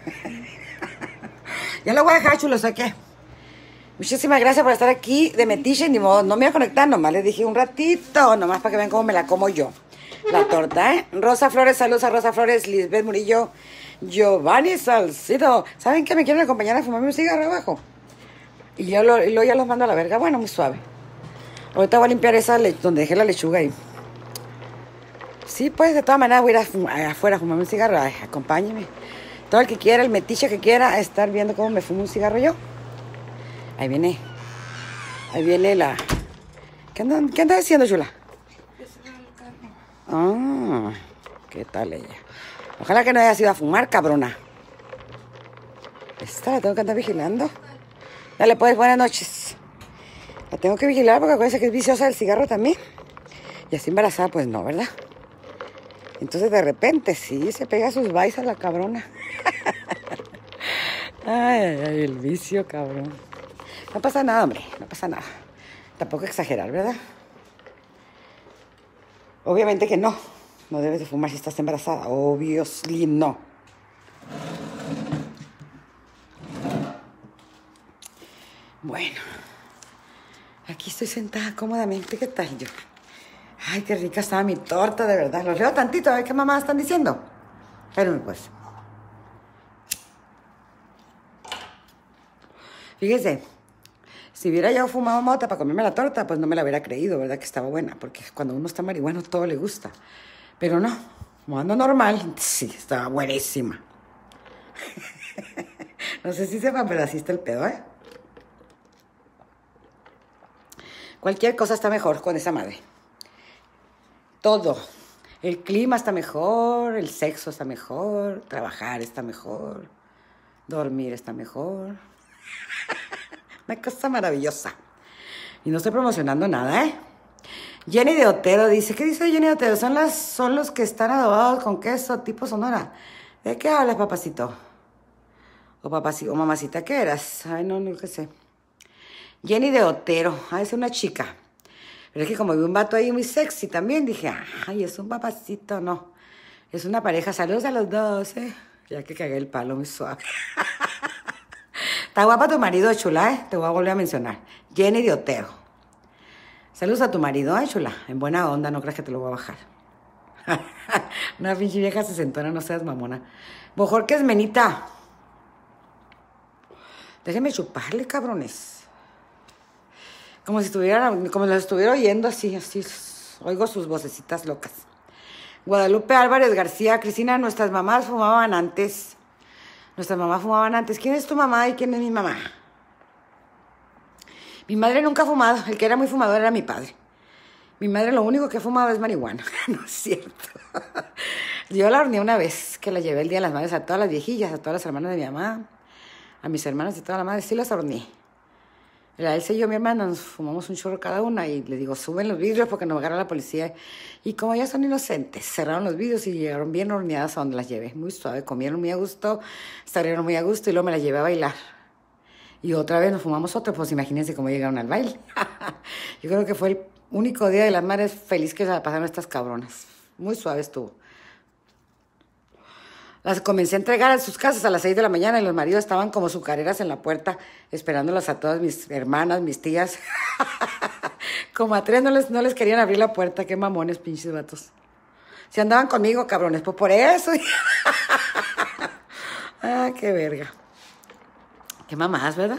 A: Ya lo voy a dejar, chulo, ¿qué? Muchísimas gracias por estar aquí de metiche, ni modo, no me voy a conectar, nomás les dije un ratito, nomás para que vean cómo me la como yo. La torta, ¿eh? Rosa Flores, saludos a Rosa Flores, Lisbeth Murillo, Giovanni Salcido. ¿Saben qué? Me quieren acompañar a fumarme un cigarro abajo. Y yo luego ya los mando a la verga, bueno, muy suave. Ahorita voy a limpiar esa donde dejé la lechuga ahí. Sí, pues, de todas maneras voy a ir afuera a fumarme un cigarro. Ay, acompáñeme. Todo el que quiera, el metiche que quiera, estar viendo cómo me fumo un cigarro yo. Ahí viene. Ahí viene la... ¿Qué anda haciendo, chula? Ah, ¿qué tal ella? Ojalá que no haya ido a fumar, cabrona. Esta la tengo que andar vigilando. Dale, pues, buenas noches. La tengo que vigilar porque acuérdense que es viciosa el cigarro también. Y así embarazada, pues no, ¿verdad? Entonces de repente sí se pega sus baisas la cabrona. Ay, el vicio, cabrón. No pasa nada, hombre, no pasa nada. Tampoco exagerar, ¿verdad? Obviamente que no. No debes de fumar si estás embarazada. Obviously no. Bueno. Aquí estoy sentada cómodamente. ¿Qué tal yo? Ay, qué rica estaba mi torta, de verdad. Los leo tantito, a ver qué mamá están diciendo. Espérenme, pues. Fíjense, Si hubiera yo fumado mota para comerme la torta, pues no me la hubiera creído, ¿verdad? Que estaba buena, porque cuando uno está marihuano todo le gusta. Pero no, fumando normal, sí, estaba buenísima. No sé si sepan, pero así está el pedo, ¿eh? Cualquier cosa está mejor con esa madre. Todo. El clima está mejor, el sexo está mejor, trabajar está mejor, dormir está mejor. Una cosa maravillosa. Y no estoy promocionando nada, ¿eh? Jenny de Otero dice, ¿qué dice Jenny de Otero? Son los que están adobados con queso tipo Sonora. ¿De qué hablas, papacito? O papacito, o mamacita, ¿qué eras? Ay, no qué sé. Jenny de Otero, es una chica. Pero es que como vi un vato ahí muy sexy también, dije, ay, es un papacito, no. Es una pareja, saludos a los dos, ¿eh? Ya que cagué el palo muy suave. Está guapa tu marido, chula, ¿eh? Te voy a volver a mencionar. Jenny de Otero. Saludos a tu marido, ¿eh, chula? En buena onda, no creas que te lo voy a bajar. Una pinche vieja sesentona, no seas mamona. Mejor que es menita. Déjenme chuparle, cabrones. Como si como los estuviera oyendo así. Oigo sus vocecitas locas. Guadalupe Álvarez García, Cristina, nuestras mamás fumaban antes. ¿Quién es tu mamá y quién es mi mamá? Mi madre nunca ha fumado. El que era muy fumador era mi padre. Mi madre lo único que ha fumado es marihuana. No es cierto. Yo la horneé una vez, que la llevé el Día de las Madres a todas las viejillas, a todas las hermanas de mi mamá, a mis hermanas y toda la madre. Sí las horneé. La Elsa y yo, mi hermana, nos fumamos un chorro cada una y le digo, suben los vidrios porque nos agarra la policía. Y como ya son inocentes, cerraron los vidrios y llegaron bien horneadas a donde las llevé. Muy suave, comieron muy a gusto, salieron muy a gusto y luego me las llevé a bailar. Y otra vez nos fumamos otro, pues imagínense cómo llegaron al baile. Yo creo que fue el único día de las madres feliz que se la pasaron estas cabronas. Muy suave estuvo. Las comencé a entregar a sus casas a las 6 de la mañana y los maridos estaban como sucareras en la puerta esperándolas a todas mis hermanas, mis tías. Como a 3 no les querían abrir la puerta. Qué mamones, pinches vatos. Si andaban conmigo, cabrones, pues por eso. Ah, qué verga. Qué mamás, ¿verdad?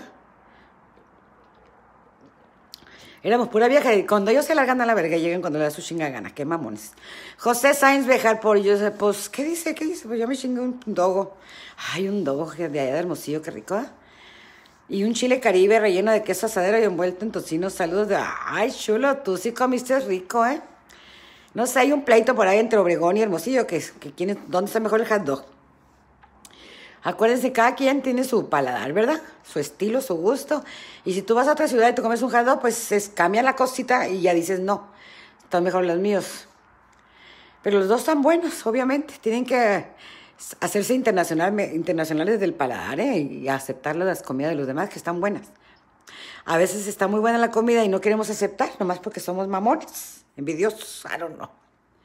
A: Éramos pura vieja y cuando ellos se largan a la verga llegan cuando le da su chinga gana. Qué mamones. José Sainz Bejar por yo sé, pues, ¿qué dice? Pues yo me chingué un dogo. Ay, un dogo de allá de Hermosillo, qué rico, ¿eh? Y un chile caribe relleno de queso asadero y envuelto en tocino. Saludos de... Ay, chulo, tú sí comiste rico, ¿eh? No sé, hay un pleito por ahí entre Obregón y Hermosillo ¿dónde está mejor el hot dog? Acuérdense, cada quien tiene su paladar, ¿verdad? Su estilo, su gusto. Y si tú vas a otra ciudad y te comes un hot dog, pues cambia la cosita y ya dices, no, están mejor los míos. Pero los dos están buenos, obviamente. Tienen que hacerse internacionales del paladar, ¿eh? Y aceptar las comidas de los demás que están buenas. A veces está muy buena la comida y no queremos aceptar, nomás porque somos mamones, envidiosos, I don't know.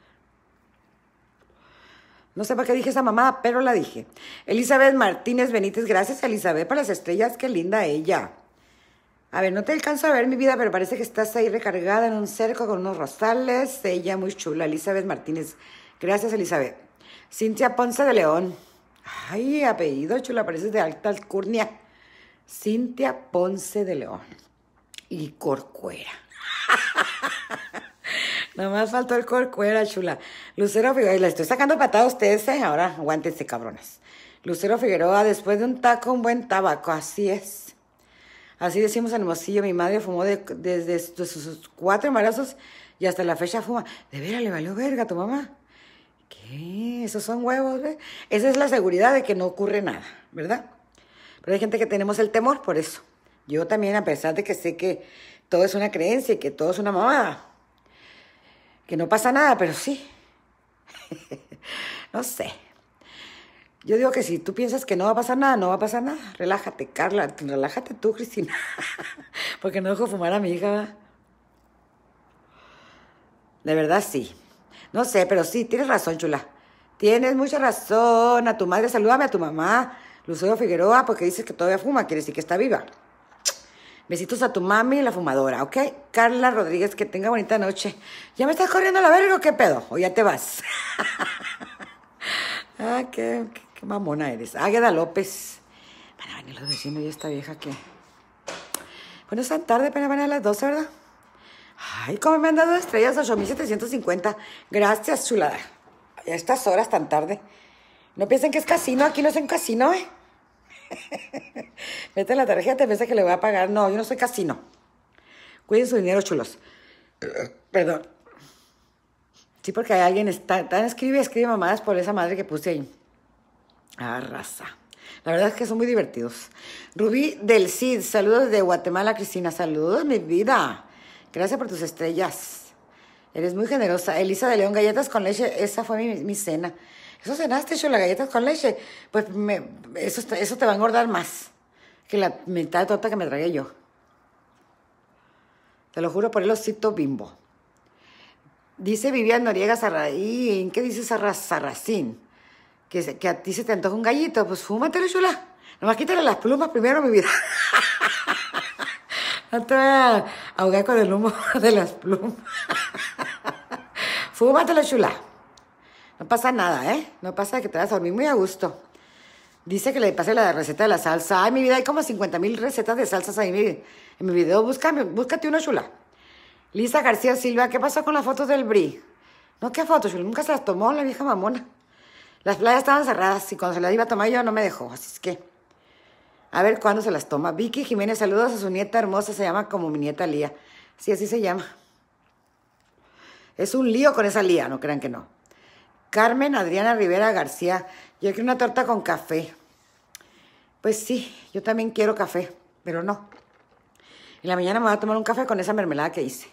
A: No sé para qué dije esa mamada, pero la dije. Elizabeth Martínez Benítez, gracias a Elizabeth por las estrellas, qué linda ella. A ver, no te alcanzo a ver mi vida, pero parece que estás ahí recargada en un cerco con unos rosales. Ella muy chula, Elizabeth Martínez. Gracias, Elizabeth. Cintia Ponce de León. Ay, apellido chula, pareces de alta alcurnia. Cintia Ponce de León. Y Corcuera. Nomás faltó el Corcuera, chula. Lucero Figueroa, la estoy sacando patada a ustedes, ¿eh? Ahora aguántense, cabrones. Lucero Figueroa, después de un taco, un buen tabaco, así es. Así decimos en Hermosillo, mi madre fumó desde sus 4 embarazos y hasta la fecha fuma. ¿De veras le valió verga a tu mamá? ¿Qué? Esos son huevos, ¿ves? Esa es la seguridad de que no ocurre nada, ¿verdad? Pero hay gente que tenemos el temor por eso. Yo también, a pesar de que sé que todo es una creencia y que todo es una mamada. Que no pasa nada, pero sí. No sé. Yo digo que si tú piensas que no va a pasar nada, no va a pasar nada. Relájate, Carla. Relájate tú, Cristina. Porque no dejo fumar a mi hija, ¿verdad? De verdad, sí. No sé, pero sí, tienes razón, chula. Tienes mucha razón. A tu madre, salúdame a tu mamá, Lucero Figueroa, porque dices que todavía fuma, quiere decir que está viva. Besitos a tu mami y la fumadora, ¿ok? Carla Rodríguez, que tenga bonita noche. ¿Ya me estás corriendo a la verga o qué pedo? ¿O ya te vas? Ah, qué mamona eres. Águeda López. Van a venir los vecinos y esta vieja que... Bueno, es tan tarde, apenas van a las 12, ¿verdad? Ay, cómo me han dado estrellas, 8,750. Gracias, chulada. A estas horas tan tarde. No piensen que es casino, aquí no es un casino, ¿eh? Mete la tarjeta y piensa que le voy a pagar. No, yo no soy casino. Cuiden su dinero, chulos. Perdón. Sí, porque hay alguien, escribe mamadas por esa madre que puse ahí. Ah, raza. La verdad es que son muy divertidos. Rubí del Cid, saludos de Guatemala, Cristina. Saludos, mi vida. Gracias por tus estrellas. Eres muy generosa. Elisa de León, galletas con leche. Esa fue mi cena. ¿Eso cenaste, Chula? ¿Galletas con leche? Pues eso te va a engordar más que la mitad de torta que me tragué yo. Te lo juro por el osito Bimbo. Dice Vivian Noriega Sarraín. ¿Qué dice Sarracín? Que a ti se te antoja un gallito. Pues fúmatelo, Chula. Nomás quítale las plumas primero, mi vida. No te voy a ahogar con el humo de las plumas. Fúmatelo, Chula. No pasa nada, ¿eh? No pasa que te vas a dormir muy a gusto. Dice que le pase la receta de la salsa. Ay, mi vida, hay como 50,000 recetas de salsas ahí en mi video. Búscate una, Chula. Lisa García Silva, ¿qué pasó con las fotos del Bri? No, ¿qué fotos, Chula? Nunca se las tomó la vieja mamona. Las playas estaban cerradas y cuando se las iba a tomar yo no me dejó. Así es que, a ver cuándo se las toma. Vicky Jiménez, saludos a su nieta hermosa. Se llama como mi nieta Lía. Sí, así se llama. Es un lío con esa Lía, no crean que no. Carmen Adriana Rivera García, yo quiero una torta con café. Pues sí, yo también quiero café, pero no. En la mañana me voy a tomar un café con esa mermelada que hice.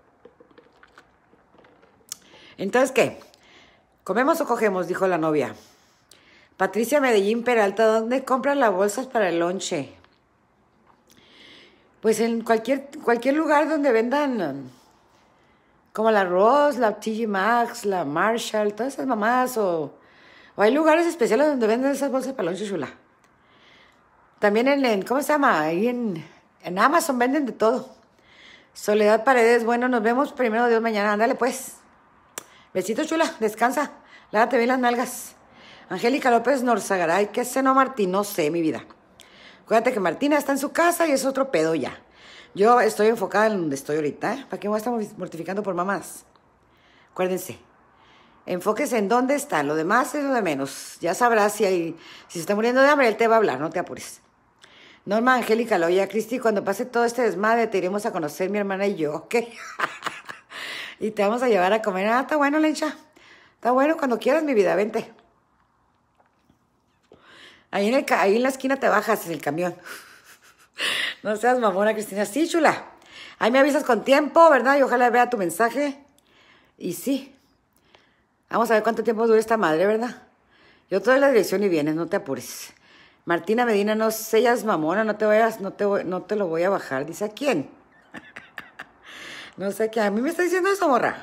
A: Entonces, ¿qué? ¿Comemos o cogemos? Dijo la novia. Patricia Medellín Peralta, ¿dónde compras las bolsas para el lonche? Pues en cualquier lugar donde vendan... Como la Ross, la TJ Maxx, la Marshall, todas esas mamadas. O hay lugares especiales donde venden esas bolsas para lonche, Chula. También ¿cómo se llama? Ahí en Amazon venden de todo. Soledad Paredes, bueno, nos vemos primero Dios mañana. Ándale, pues. Besitos, Chula, descansa. Lávate bien las nalgas. Angélica López Norzagaray, ¿qué cenó Martín? No sé, mi vida. Acuérdate que Martina está en su casa y es otro pedo ya. Yo estoy enfocada en donde estoy ahorita, ¿eh? ¿Para qué me voy a estar mortificando por mamás? Acuérdense, enfóquese en dónde está, lo demás es lo de menos. Ya sabrás si se está muriendo de hambre, él te va a hablar, no te apures. Norma Angélica Loya, Cristi, cuando pase todo este desmadre te iremos a conocer mi hermana y yo, ¿ok? Y te vamos a llevar a comer. Ah, está bueno, Lencha. Está bueno, cuando quieras, mi vida, vente. Ahí en la esquina te bajas en el camión. No seas mamona, Cristina. Sí, Chula. Ahí me avisas con tiempo, ¿verdad? Y ojalá vea tu mensaje. Y sí. Vamos a ver cuánto tiempo dura esta madre, ¿verdad? Yo te doy la dirección y vienes, no te apures. Martina Medina, no seas mamona, no te lo voy a bajar. Dice, ¿a quién? No sé qué. A mí me está diciendo eso, morra.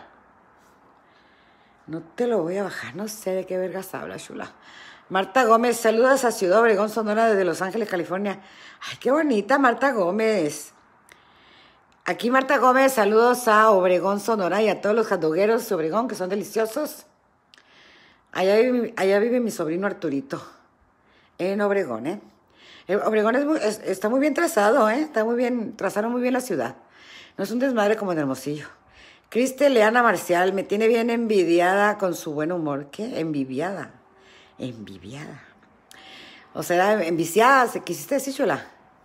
A: No te lo voy a bajar. No sé de qué vergas habla, Chula. Marta Gómez, saludos a Ciudad Obregón, Sonora, desde Los Ángeles, California. Ay, qué bonita, Marta Gómez. Aquí Marta Gómez, saludos a Obregón, Sonora, y a todos los hotdogueros de Obregón, que son deliciosos. Allá vive mi sobrino Arturito, en Obregón, ¿eh? Obregón está muy bien trazado, ¿eh? Trazaron muy bien la ciudad. No es un desmadre como en Hermosillo. Criste Leana Marcial, me tiene bien envidiada con su buen humor. ¿Qué? Envidiada. O sea, enviciada, ¿quisiste decir, Chula?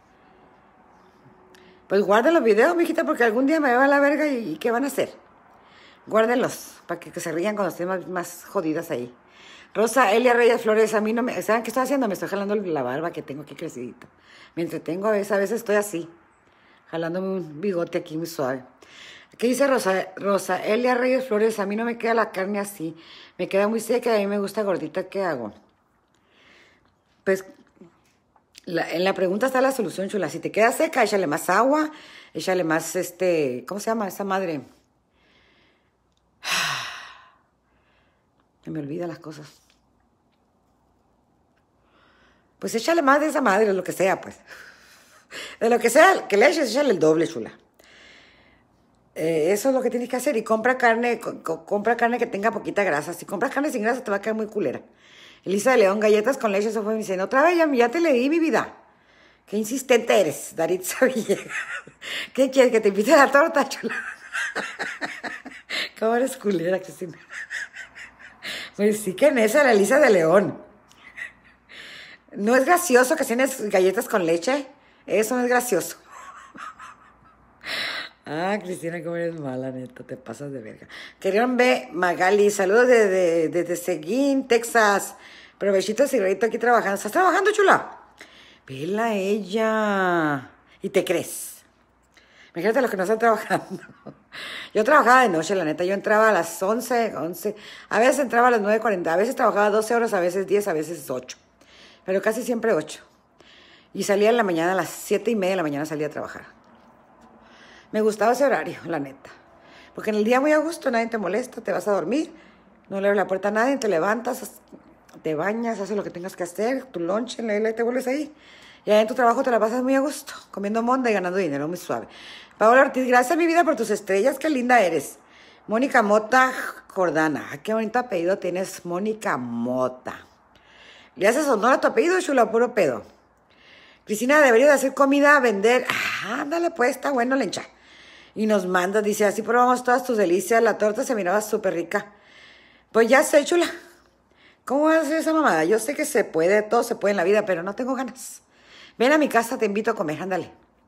A: Pues guarden los videos, mijita, porque algún día me va a la verga y ¿qué van a hacer? Guárdenlos, para que se rían cuando estén más jodidas ahí. Rosa Elia Reyes Flores, a mí no me... ¿Saben qué estoy haciendo? Me estoy jalando la barba que tengo aquí crecidita. Me entretengo a veces estoy así, jalándome un bigote aquí muy suave. ¿Qué dice Rosa Elia Reyes Flores? A mí no me queda la carne así. Me queda muy seca y a mí me gusta gordita. ¿Qué hago? Pues en la pregunta está la solución, Chula. Si te queda seca, échale más agua. Échale más, ¿cómo se llama esa madre? Me olvida las cosas. Pues échale más de esa madre, de lo que sea, pues. De lo que sea que le eches, échale el doble, Chula. Eso es lo que tienes que hacer. Y compra carne que tenga poquita grasa. Si compras carne sin grasa te va a quedar muy culera. Elisa de León, galletas con leche, eso fue diciendo, otra vez ya te leí, mi vida. Qué insistente eres, Daritza Villegas. ¿Qué quieres, que te invite a la torta, chula? ¿Cómo eres culera, Cristina? Pues sí que en esa, la Elisa de León. ¿No es gracioso que tienes galletas con leche? Eso no es gracioso. Ah, Cristina, cómo eres mala, neta, te pasas de verga. Querión B. Magali, saludos desde Seguín, Texas. Provechito, cigarrito aquí trabajando. ¿Estás trabajando, chula? Vela ella. ¿Y te crees? Imagínate los que no están trabajando. Yo trabajaba de noche, la neta. Yo entraba a las 11. A veces entraba a las 9:40. A veces trabajaba 12 horas, a veces 10, a veces 8. Pero casi siempre 8. Y salía en la mañana, a las 7:30 de la mañana salía a trabajar. Me gustaba ese horario, la neta. Porque en el día muy a gusto, nadie te molesta, te vas a dormir, no le abres la puerta a nadie, te levantas, te bañas, haces lo que tengas que hacer, tu lonche, y te vuelves ahí. Y ahí en tu trabajo te la pasas muy a gusto, comiendo monda y ganando dinero muy suave. Paola Ortiz, gracias mi vida por tus estrellas, qué linda eres. Mónica Mota Jordana, qué bonito apellido tienes, Mónica Mota. ¿Le haces honor a tu apellido, chula, puro pedo? Cristina, debería de hacer comida, vender. Ah, ándale pues, está bueno, lencha. Y nos manda, dice, así probamos todas tus delicias, la torta se miraba súper rica. Pues ya sé, chula. ¿Cómo vas a hacer esa mamada? Yo sé que se puede, todo se puede en la vida, pero no tengo ganas. Ven a mi casa, te invito a comer, ándale.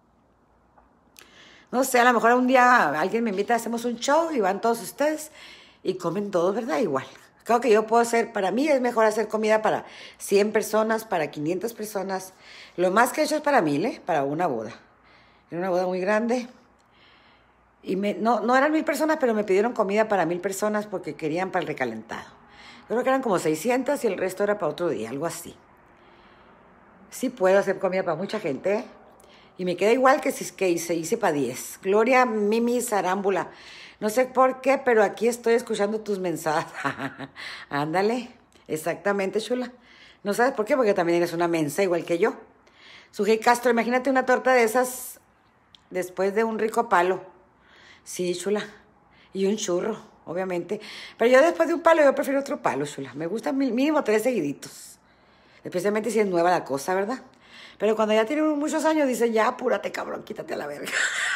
A: No sé, a lo mejor un día alguien me invita, hacemos un show y van todos ustedes y comen todos, ¿verdad? Igual. Creo que yo puedo hacer, para mí es mejor hacer comida para 100 personas, para 500 personas. Lo más que he hecho es para 1000, para una boda. Era una boda muy grande. Y no eran 1000 personas, pero me pidieron comida para 1000 personas porque querían para el recalentado. Yo creo que eran como 600 y el resto era para otro día, algo así. Sí puedo hacer comida para mucha gente, ¿eh? Y me queda igual que si se hice para 10. Gloria Mimi Zarámbula. No sé por qué, pero aquí estoy escuchando tus mensajes. Ándale, exactamente, chula. ¿No sabes por qué? Porque también eres una mensa igual que yo. Sujei Castro, imagínate una torta de esas después de un rico palo. Sí, chula. Y un churro, obviamente. Pero yo después de un palo, yo prefiero otro palo, chula. Me gustan mínimo 3 seguiditos. Especialmente si es nueva la cosa, ¿verdad? Pero cuando ya tiene muchos años, dice, ya, apúrate, cabrón, quítate a la verga.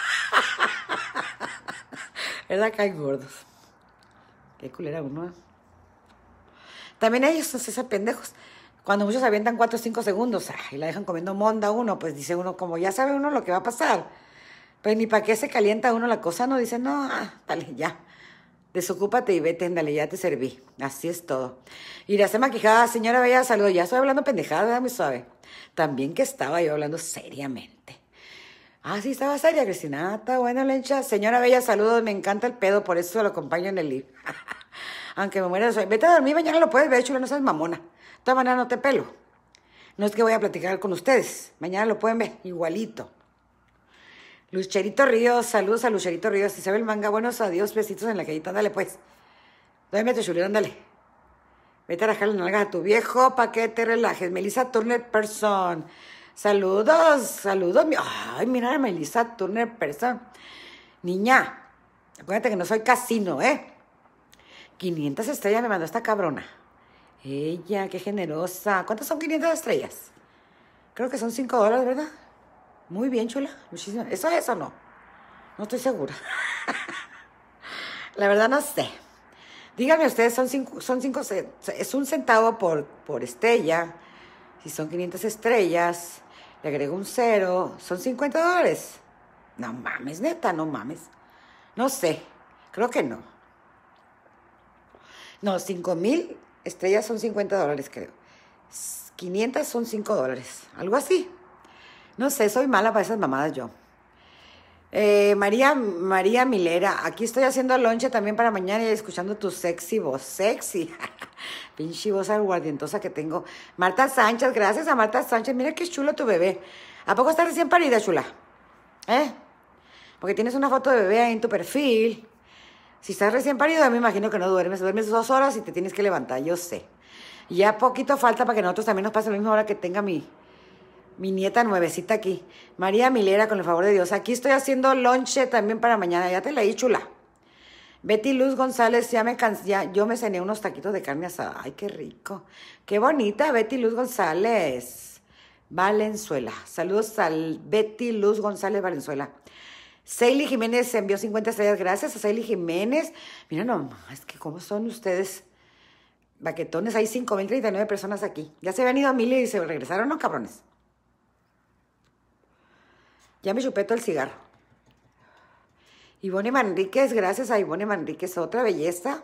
A: ¿Verdad? Caen gordos. Qué culera uno, ¿eh? También ellos, no sé, son pendejos. Cuando muchos avientan 4 o 5 segundos, y la dejan comiendo monda uno, pues dice uno, como ya sabe uno lo que va a pasar. Pues ni para qué se calienta uno la cosa, no dice, no, dale, ya. Desocúpate y vete, dale, ya te serví. Así es todo. Iracema Quijada, señora Bella, saludos. Ya estoy hablando pendejada, ¿verdad? Muy suave. También que estaba yo hablando seriamente. Ah, sí, estaba seria, Cristina. Ah, está bueno, lencha. Señora Bella, saludos. Me encanta el pedo, por eso lo acompaño en el live. Aunque me muera de sueño. Vete a dormir, mañana lo puedes ver, chula, no seas mamona. De todas maneras, no te pelo. No es que voy a platicar con ustedes. Mañana lo pueden ver, igualito. Lucherito Ríos, saludos a Lucherito Ríos. Isabel Manga, buenos adiós, besitos en la callita. Ándale, pues. Duérmete, chulero, ándale. Vete a rajar las nalgas a tu viejo para que te relajes. Melissa Turner Person. Saludos, saludos. Ay, mira a Melissa Turner Person. Niña, acuérdate que no soy casino, 500 estrellas me mandó esta cabrona. Ella, qué generosa. ¿Cuántas son 500 estrellas? Creo que son $5, ¿verdad? Muy bien, chula. Muchísimo. ¿Eso es o no? No estoy segura. La verdad no sé. Díganme ustedes, es un centavo por estrella. Si son 500 estrellas, le agrego un 0, son $50. No mames, neta, no mames. No sé, creo que no. No, 5000 estrellas son $50, creo. 500 son $5, algo así. No sé, soy mala para esas mamadas yo. María Milera, aquí estoy haciendo lonche también para mañana y escuchando tu sexy voz. Sexy. Pinche voz aguardientosa que tengo. Marta Sánchez, gracias a Marta Sánchez. Mira qué chulo tu bebé. ¿A poco está recién parida, chula? Porque tienes una foto de bebé ahí en tu perfil. Si estás recién parido, me imagino que no duermes. Duermes 2 horas y te tienes que levantar, yo sé. Y ya poquito falta para que nosotros también nos pase la misma hora que tenga mi nieta nuevecita aquí. María Milera, con el favor de Dios. Aquí estoy haciendo lonche también para mañana. Ya te leí, chula. Betty Luz González, yo me cené unos taquitos de carne asada. Ay, qué rico. Qué bonita, Betty Luz González. Valenzuela. Saludos al Betty Luz González Valenzuela. Seili Jiménez envió 50 estrellas. Gracias a Seili Jiménez. Mira nomás, que cómo son ustedes baquetones. Hay 5,039 personas aquí. Ya se habían ido a 1,000 y se regresaron, ¿no, cabrones? Ya me chupé todo el cigarro. Ivonne Manríquez, gracias a Ivonne Manríquez. Otra belleza.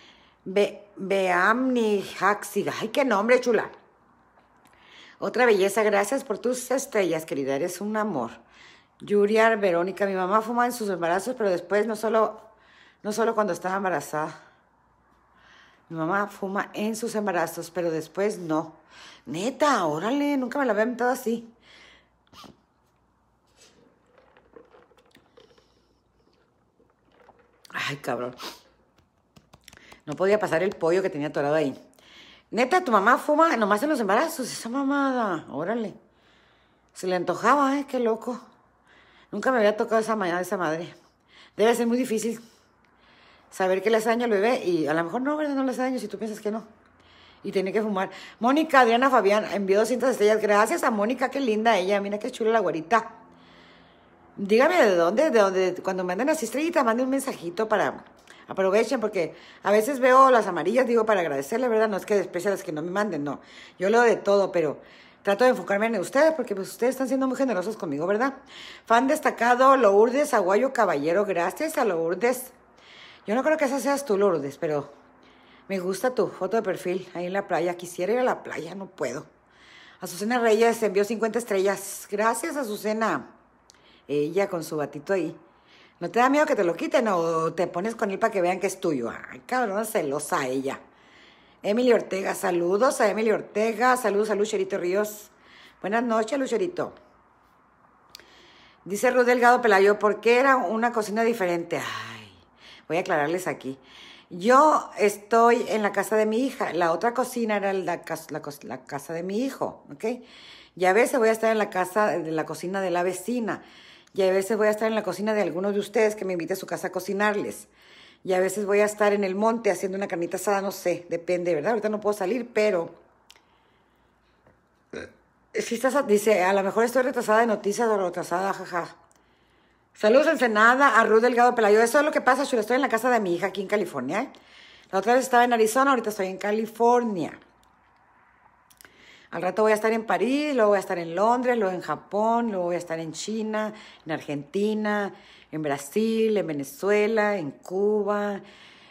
A: Beamni Haxi. Ay, qué nombre, chula. Otra belleza, gracias por tus estrellas, querida. Eres un amor. Yuriar Verónica, mi mamá fuma en sus embarazos, pero después no solo cuando estaba embarazada. Mi mamá fuma en sus embarazos, pero después no. Neta, órale, nunca me la había metido así. Ay, cabrón. No podía pasar el pollo que tenía atorado ahí. Neta, tu mamá fuma nomás en los embarazos. Esa mamada, órale. Se le antojaba, qué loco. Nunca me había tocado esa madre. Debe ser muy difícil saber que le hace daño al bebé. Y a lo mejor no, ¿verdad? No le hace daño si tú piensas que no. Y tiene que fumar. Mónica Adriana Fabián envió 200 estrellas. Gracias a Mónica, qué linda ella. Mira qué chula la güerita. Dígame de dónde, cuando manden así estrellitas, manden un mensajito para... Aprovechen, porque a veces veo las amarillas, digo, para agradecerle, ¿verdad? No es que desprecie a las que no me manden, no. Yo leo de todo, pero trato de enfocarme en ustedes, porque pues ustedes están siendo muy generosos conmigo, ¿verdad? Fan destacado, Lourdes Aguayo Caballero, gracias a Lourdes. Yo no creo que esa seas tú, Lourdes, pero me gusta tu foto de perfil ahí en la playa. Quisiera ir a la playa, no puedo. Azucena Reyes envió 50 estrellas. Gracias, Azucena. Ella con su batito ahí. ¿No te da miedo que te lo quiten o te pones con él para que vean que es tuyo? Ay, cabrón, celosa ella. Emily Ortega, saludos a Emily Ortega. Saludos a Lucerito Ríos. Buenas noches, Lucerito. Dice Ruth Delgado Pelayo, ¿por qué era una cocina diferente? Ay, voy a aclararles aquí. Yo estoy en la casa de mi hija. La otra cocina era la casa de mi hijo, ¿ok? Y a veces voy a estar en la cocina de la vecina. Y a veces voy a estar en la cocina de algunos de ustedes que me invite a su casa a cocinarles. Y a veces voy a estar en el monte haciendo una carnita asada, no sé, depende, ¿verdad? Ahorita no puedo salir, pero... Si estás, dice, a lo mejor estoy retrasada de noticias o retrasada, jaja. Saludos, Ensenada, a Ruth Delgado Pelayo. Eso es lo que pasa, chula. Estoy en la casa de mi hija aquí en California, ¿eh? La otra vez estaba en Arizona, ahorita estoy en California. Al rato voy a estar en París, luego voy a estar en Londres, luego en Japón, luego voy a estar en China, en Argentina, en Brasil, en Venezuela, en Cuba,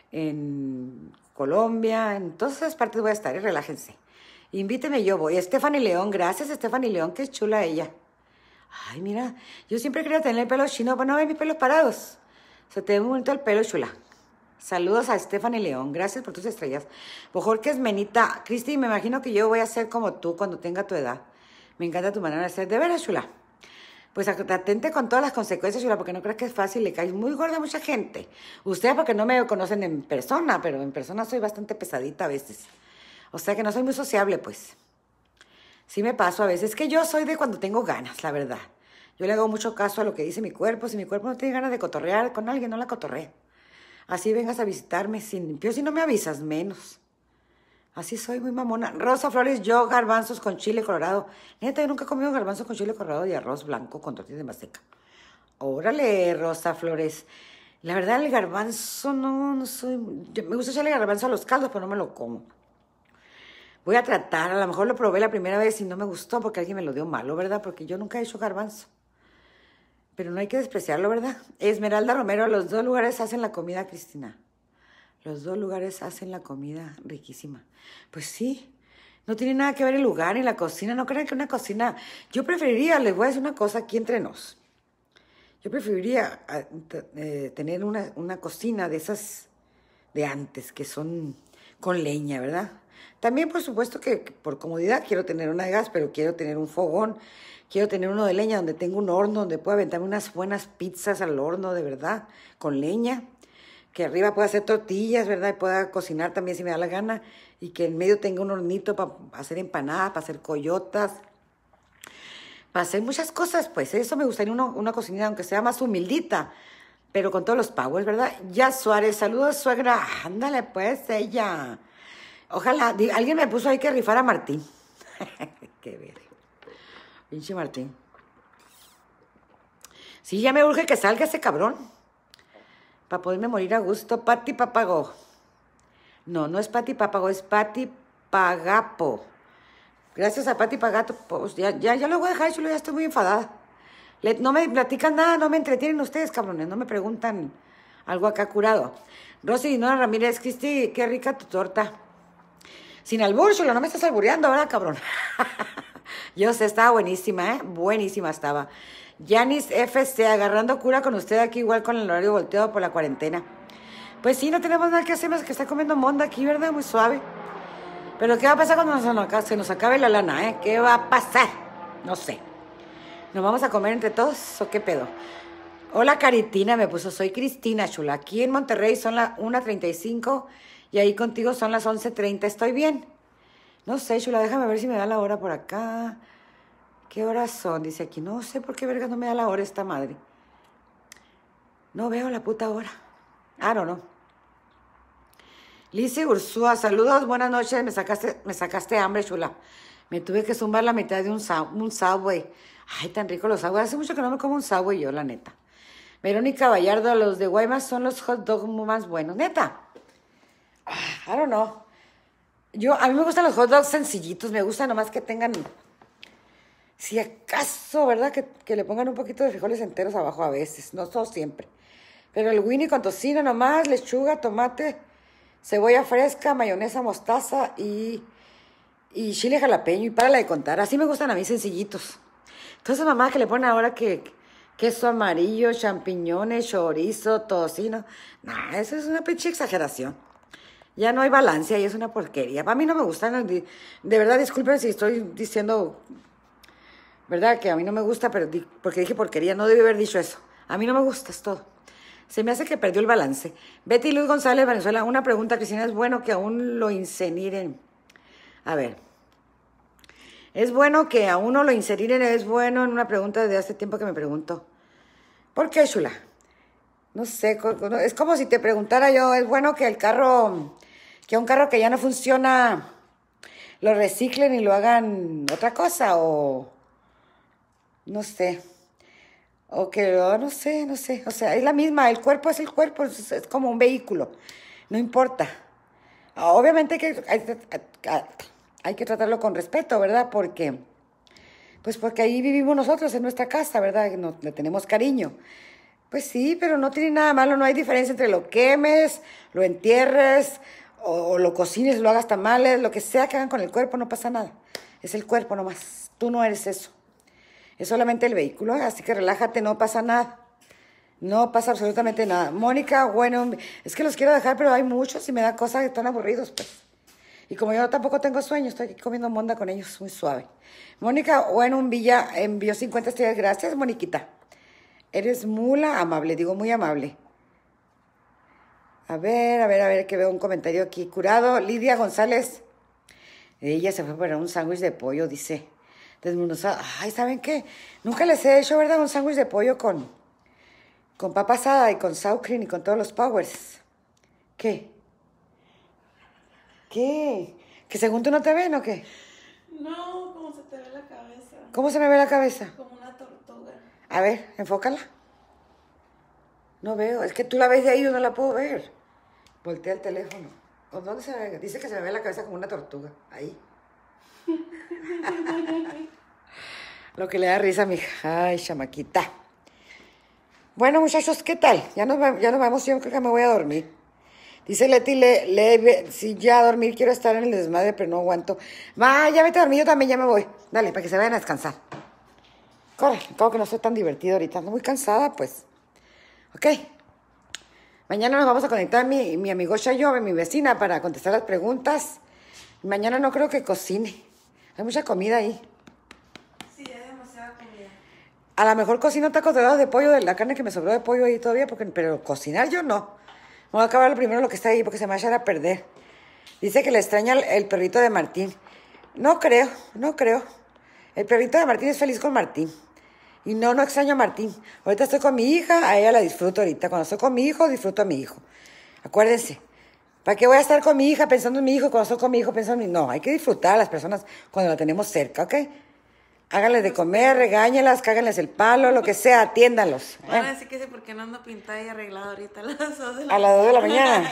A: en Colombia, en todas esas partes voy a estar, relájense. Invíteme, yo voy. Stephanie León, gracias Stephanie León, qué chula ella. Ay, mira, yo siempre quería tener el pelo chino, pero no ve mis pelos parados. Se te ve muy bonito el pelo, chula. Saludos a Stephanie León, gracias por tus estrellas. Bojorques Menita, Cristi, me imagino que yo voy a ser como tú cuando tenga tu edad. Me encanta tu manera de ser, de veras, chula. Pues atente con todas las consecuencias, chula, porque no creas que es fácil, le caes muy gorda a mucha gente. Ustedes porque no me conocen en persona, pero en persona soy bastante pesadita a veces. O sea que no soy muy sociable, pues. Sí me paso a veces, es que yo soy de cuando tengo ganas, la verdad. Yo le hago mucho caso a lo que dice mi cuerpo. Si mi cuerpo no tiene ganas de cotorrear con alguien, no la cotorreo. Así vengas a visitarme, yo si no me avisas, menos. Así soy, muy mamona. Rosa Flores, yo garbanzos con chile colorado. Neta, yo nunca he comido garbanzos con chile colorado y arroz blanco con tortillas de maseca. Órale, Rosa Flores. La verdad, el garbanzo no soy... me gusta echarle garbanzo a los caldos, pero no me lo como. Voy a tratar, a lo mejor lo probé la primera vez y no me gustó porque alguien me lo dio malo, ¿verdad? Porque yo nunca he hecho garbanzo. Pero no hay que despreciarlo, ¿verdad? Esmeralda Romero, los 2 lugares hacen la comida, Cristina. Los 2 lugares hacen la comida riquísima. Pues sí, no tiene nada que ver el lugar ni la cocina. No crean que una cocina... Yo preferiría, les voy a decir una cosa aquí entre nos. Yo preferiría tener una cocina de esas de antes, que son con leña, ¿verdad? También, por supuesto, que por comodidad quiero tener una de gas, pero quiero tener un fogón. Quiero tener uno de leña donde tengo un horno, donde pueda aventarme unas buenas pizzas al horno, de verdad, con leña. Que arriba pueda hacer tortillas, ¿verdad? Y pueda cocinar también si me da la gana. Y que en medio tenga un hornito para hacer empanadas, para hacer coyotas. Para hacer muchas cosas, pues. Eso me gustaría una cocinera, aunque sea más humildita. Pero con todos los powers, ¿verdad? Ya Suárez, saludos, suegra. Ándale, pues, ella. Ojalá, alguien me puso ahí que rifar a Martín. Qué verga. Pinche Martín. Sí, ya me urge que salga ese cabrón. Para poderme morir a gusto. Pati Papago. No, no es Pati Papago, es Pati Pagapo. Gracias a Pati Pagato, pues ya lo voy a dejar, chulo, ya estoy muy enfadada. No me platican nada, no me entretienen ustedes, cabrones, no me preguntan algo acá curado. Rosy Dinora Ramírez, Cristi, qué rica tu torta. Sin albur, chulo, no me estás albureando, ¿verdad, cabrón? Yo sé, estaba buenísima, ¿eh? Buenísima estaba. Yanis FC, agarrando cura con usted aquí, igual con el horario volteado por la cuarentena. Pues sí, no tenemos nada que hacer más que estar comiendo monda aquí, ¿verdad? Muy suave. Pero ¿qué va a pasar cuando se nos acabe la lana, eh? ¿Qué va a pasar? No sé. ¿Nos vamos a comer entre todos o qué pedo? Hola, Caritina, me puso, soy Cristina, chula. Aquí en Monterrey son las 1:35 y ahí contigo son las 11:30. ¿Estoy bien? No sé, chula, déjame ver si me da la hora por acá. ¿Qué horas son? Dice aquí. No sé por qué verga no me da la hora esta madre. No veo la puta hora. I don't know. Lice Ursúa, saludos, buenas noches. Me sacaste hambre, chula. Me tuve que zumbar la mitad de un Subway. Ay, tan rico los Subway. Hace mucho que no me como un Subway yo, la neta. Verónica Vallardo, los de Guaymas son los hot dogs más buenos. Neta. I don't know. A mí me gustan los hot dogs sencillitos. Me gusta nomás que tengan, si acaso, ¿verdad? Que le pongan un poquito de frijoles enteros abajo a veces. No todo siempre. Pero el Winnie con tocino nomás, lechuga, tomate, cebolla fresca, mayonesa, mostaza y chile jalapeño. Y párala de contar. Así me gustan a mí sencillitos. Entonces, mamá, que le ponen ahora que queso amarillo, champiñones, chorizo, tocino. Nah, eso es una pinche exageración. Ya no hay balance y es una porquería. Para mí no me gustan. De verdad, disculpen si estoy diciendo, ¿verdad? Que a mí no me gusta, pero porque dije porquería. No debí haber dicho eso. A mí no me gusta, es todo. Se me hace que perdió el balance. Betty Luz González, Venezuela. Una pregunta, Cristina. ¿Es bueno que aún lo inseriren? A ver. ¿Es bueno que a uno lo inseriren? Es bueno en una pregunta de hace tiempo que me pregunto. ¿Por qué, chula? No sé. Es como si te preguntara yo, ¿es bueno que un carro que ya no funciona lo reciclen y lo hagan otra cosa? O no sé. O que, no sé. O sea, es la misma, el cuerpo es el cuerpo, es como un vehículo. No importa. Obviamente hay que tratarlo con respeto, ¿verdad? Porque ahí vivimos nosotros, en nuestra casa, ¿verdad? Le tenemos cariño. Pues sí, pero no tiene nada malo, no hay diferencia entre lo quemes, lo entierres, o lo cocines, lo hagas tamales, lo que sea que hagan con el cuerpo, no pasa nada. Es el cuerpo nomás, tú no eres eso. Es solamente el vehículo, así que relájate, no pasa nada. No pasa absolutamente nada. Mónica, bueno, es que los quiero dejar, pero hay muchos y me da cosas que están aburridos, pues. Y como yo tampoco tengo sueño, estoy aquí comiendo monda con ellos, muy suave. Mónica, bueno, un Villa envió 50 estrellas. Gracias, Moniquita. Eres mula amable, digo muy amable. A ver, que veo un comentario aquí. Curado, Lidia González. Ella se fue a poner un sándwich de pollo, dice. Desmenuzado. Ay, ¿saben qué? Nunca les he hecho, ¿verdad? Un sándwich de pollo con papa asada y con sour cream y con todos los powers. ¿Qué? ¿Qué? ¿Que según tú no te ven o qué?
B: No, como se te ve la cabeza.
A: ¿Cómo se me ve la cabeza?
B: Como una tortuga.
A: A ver, enfócala. No veo, es que tú la ves de ahí, yo no la puedo ver. Voltea el teléfono. ¿O dónde se ve? Dice que se me ve la cabeza como una tortuga. Ahí. Lo que le da risa a mi hija. Ay, chamaquita. Bueno, muchachos, ¿qué tal? Ya nos vamos, yo creo que me voy a dormir. Dice Leti, si ya a dormir quiero estar en el desmadre, pero no aguanto. Ya vete a dormir, yo también ya me voy. Dale, para que se vayan a descansar. Corre, acabo que no soy tan divertido ahorita. Ando muy cansada, pues. Ok. Mañana nos vamos a conectar mi amigo Chayo, mi vecina, para contestar las preguntas. Mañana no creo que cocine. Hay mucha comida ahí.
B: Sí, hay demasiada comida.
A: A lo mejor cocino tacos dorados de pollo, de la carne que me sobró de pollo ahí todavía, pero cocinar yo no. Me voy a acabar primero lo que está ahí porque se me va a echar a perder. Dice que le extraña el perrito de Martín. No creo. El perrito de Martín es feliz con Martín. Y no extraño a Martín. Ahorita estoy con mi hija, a ella la disfruto ahorita. Cuando estoy con mi hijo, disfruto a mi hijo. Acuérdense. ¿Para qué voy a estar con mi hija pensando en mi hijo? Cuando estoy con mi hijo pensando en mi... No, hay que disfrutar a las personas cuando la tenemos cerca, ¿ok? Háganles de comer, regáñelas, cáganles el palo, lo que sea, atiéndanlos.
B: Van a decir que sí, porque no ando pintada y arreglada ahorita a las 2 de la
A: A las 2 de la mañana.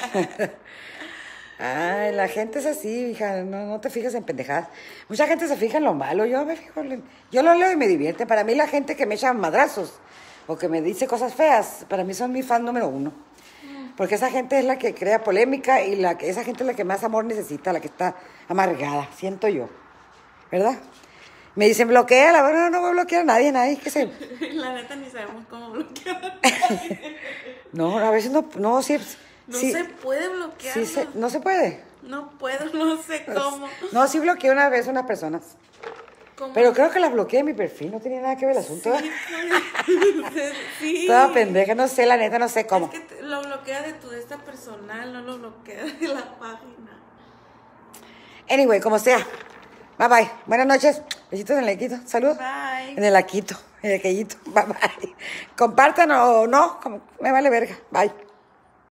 A: Ay, la gente es así, hija, no te fijas en pendejadas. Mucha gente se fija en lo malo, yo me fijo, yo lo leo y me divierte. Para mí la gente que me echa madrazos o que me dice cosas feas, para mí son mi fan número 1. Porque esa gente es la que crea polémica y esa gente es la que más amor necesita, la que está amargada, siento yo. ¿Verdad? Me dicen, bloquea, la verdad no voy a bloquear a nadie que se...
B: La neta ni sabemos cómo bloquear.
A: No, a veces no, sí...
B: No
A: sí,
B: se puede bloquear.
A: sí no se puede.
B: No puedo, no sé cómo.
A: No, sí bloqueé una vez a unas personas.
B: ¿Cómo?
A: Pero creo que las bloqueé en mi perfil, no tenía nada que ver el asunto.
B: Sí, pues, sí.
A: Toda pendeja, no sé, la neta, no sé cómo.
B: Es que lo bloquea de tu de esta personal, no lo bloquea de la página.
A: Anyway, como sea. Bye bye. Buenas noches. Besitos en el aquito. Salud.
B: Bye.
A: En el aquito, en el aquellito. Bye bye. Compartan o no, como me vale verga. Bye.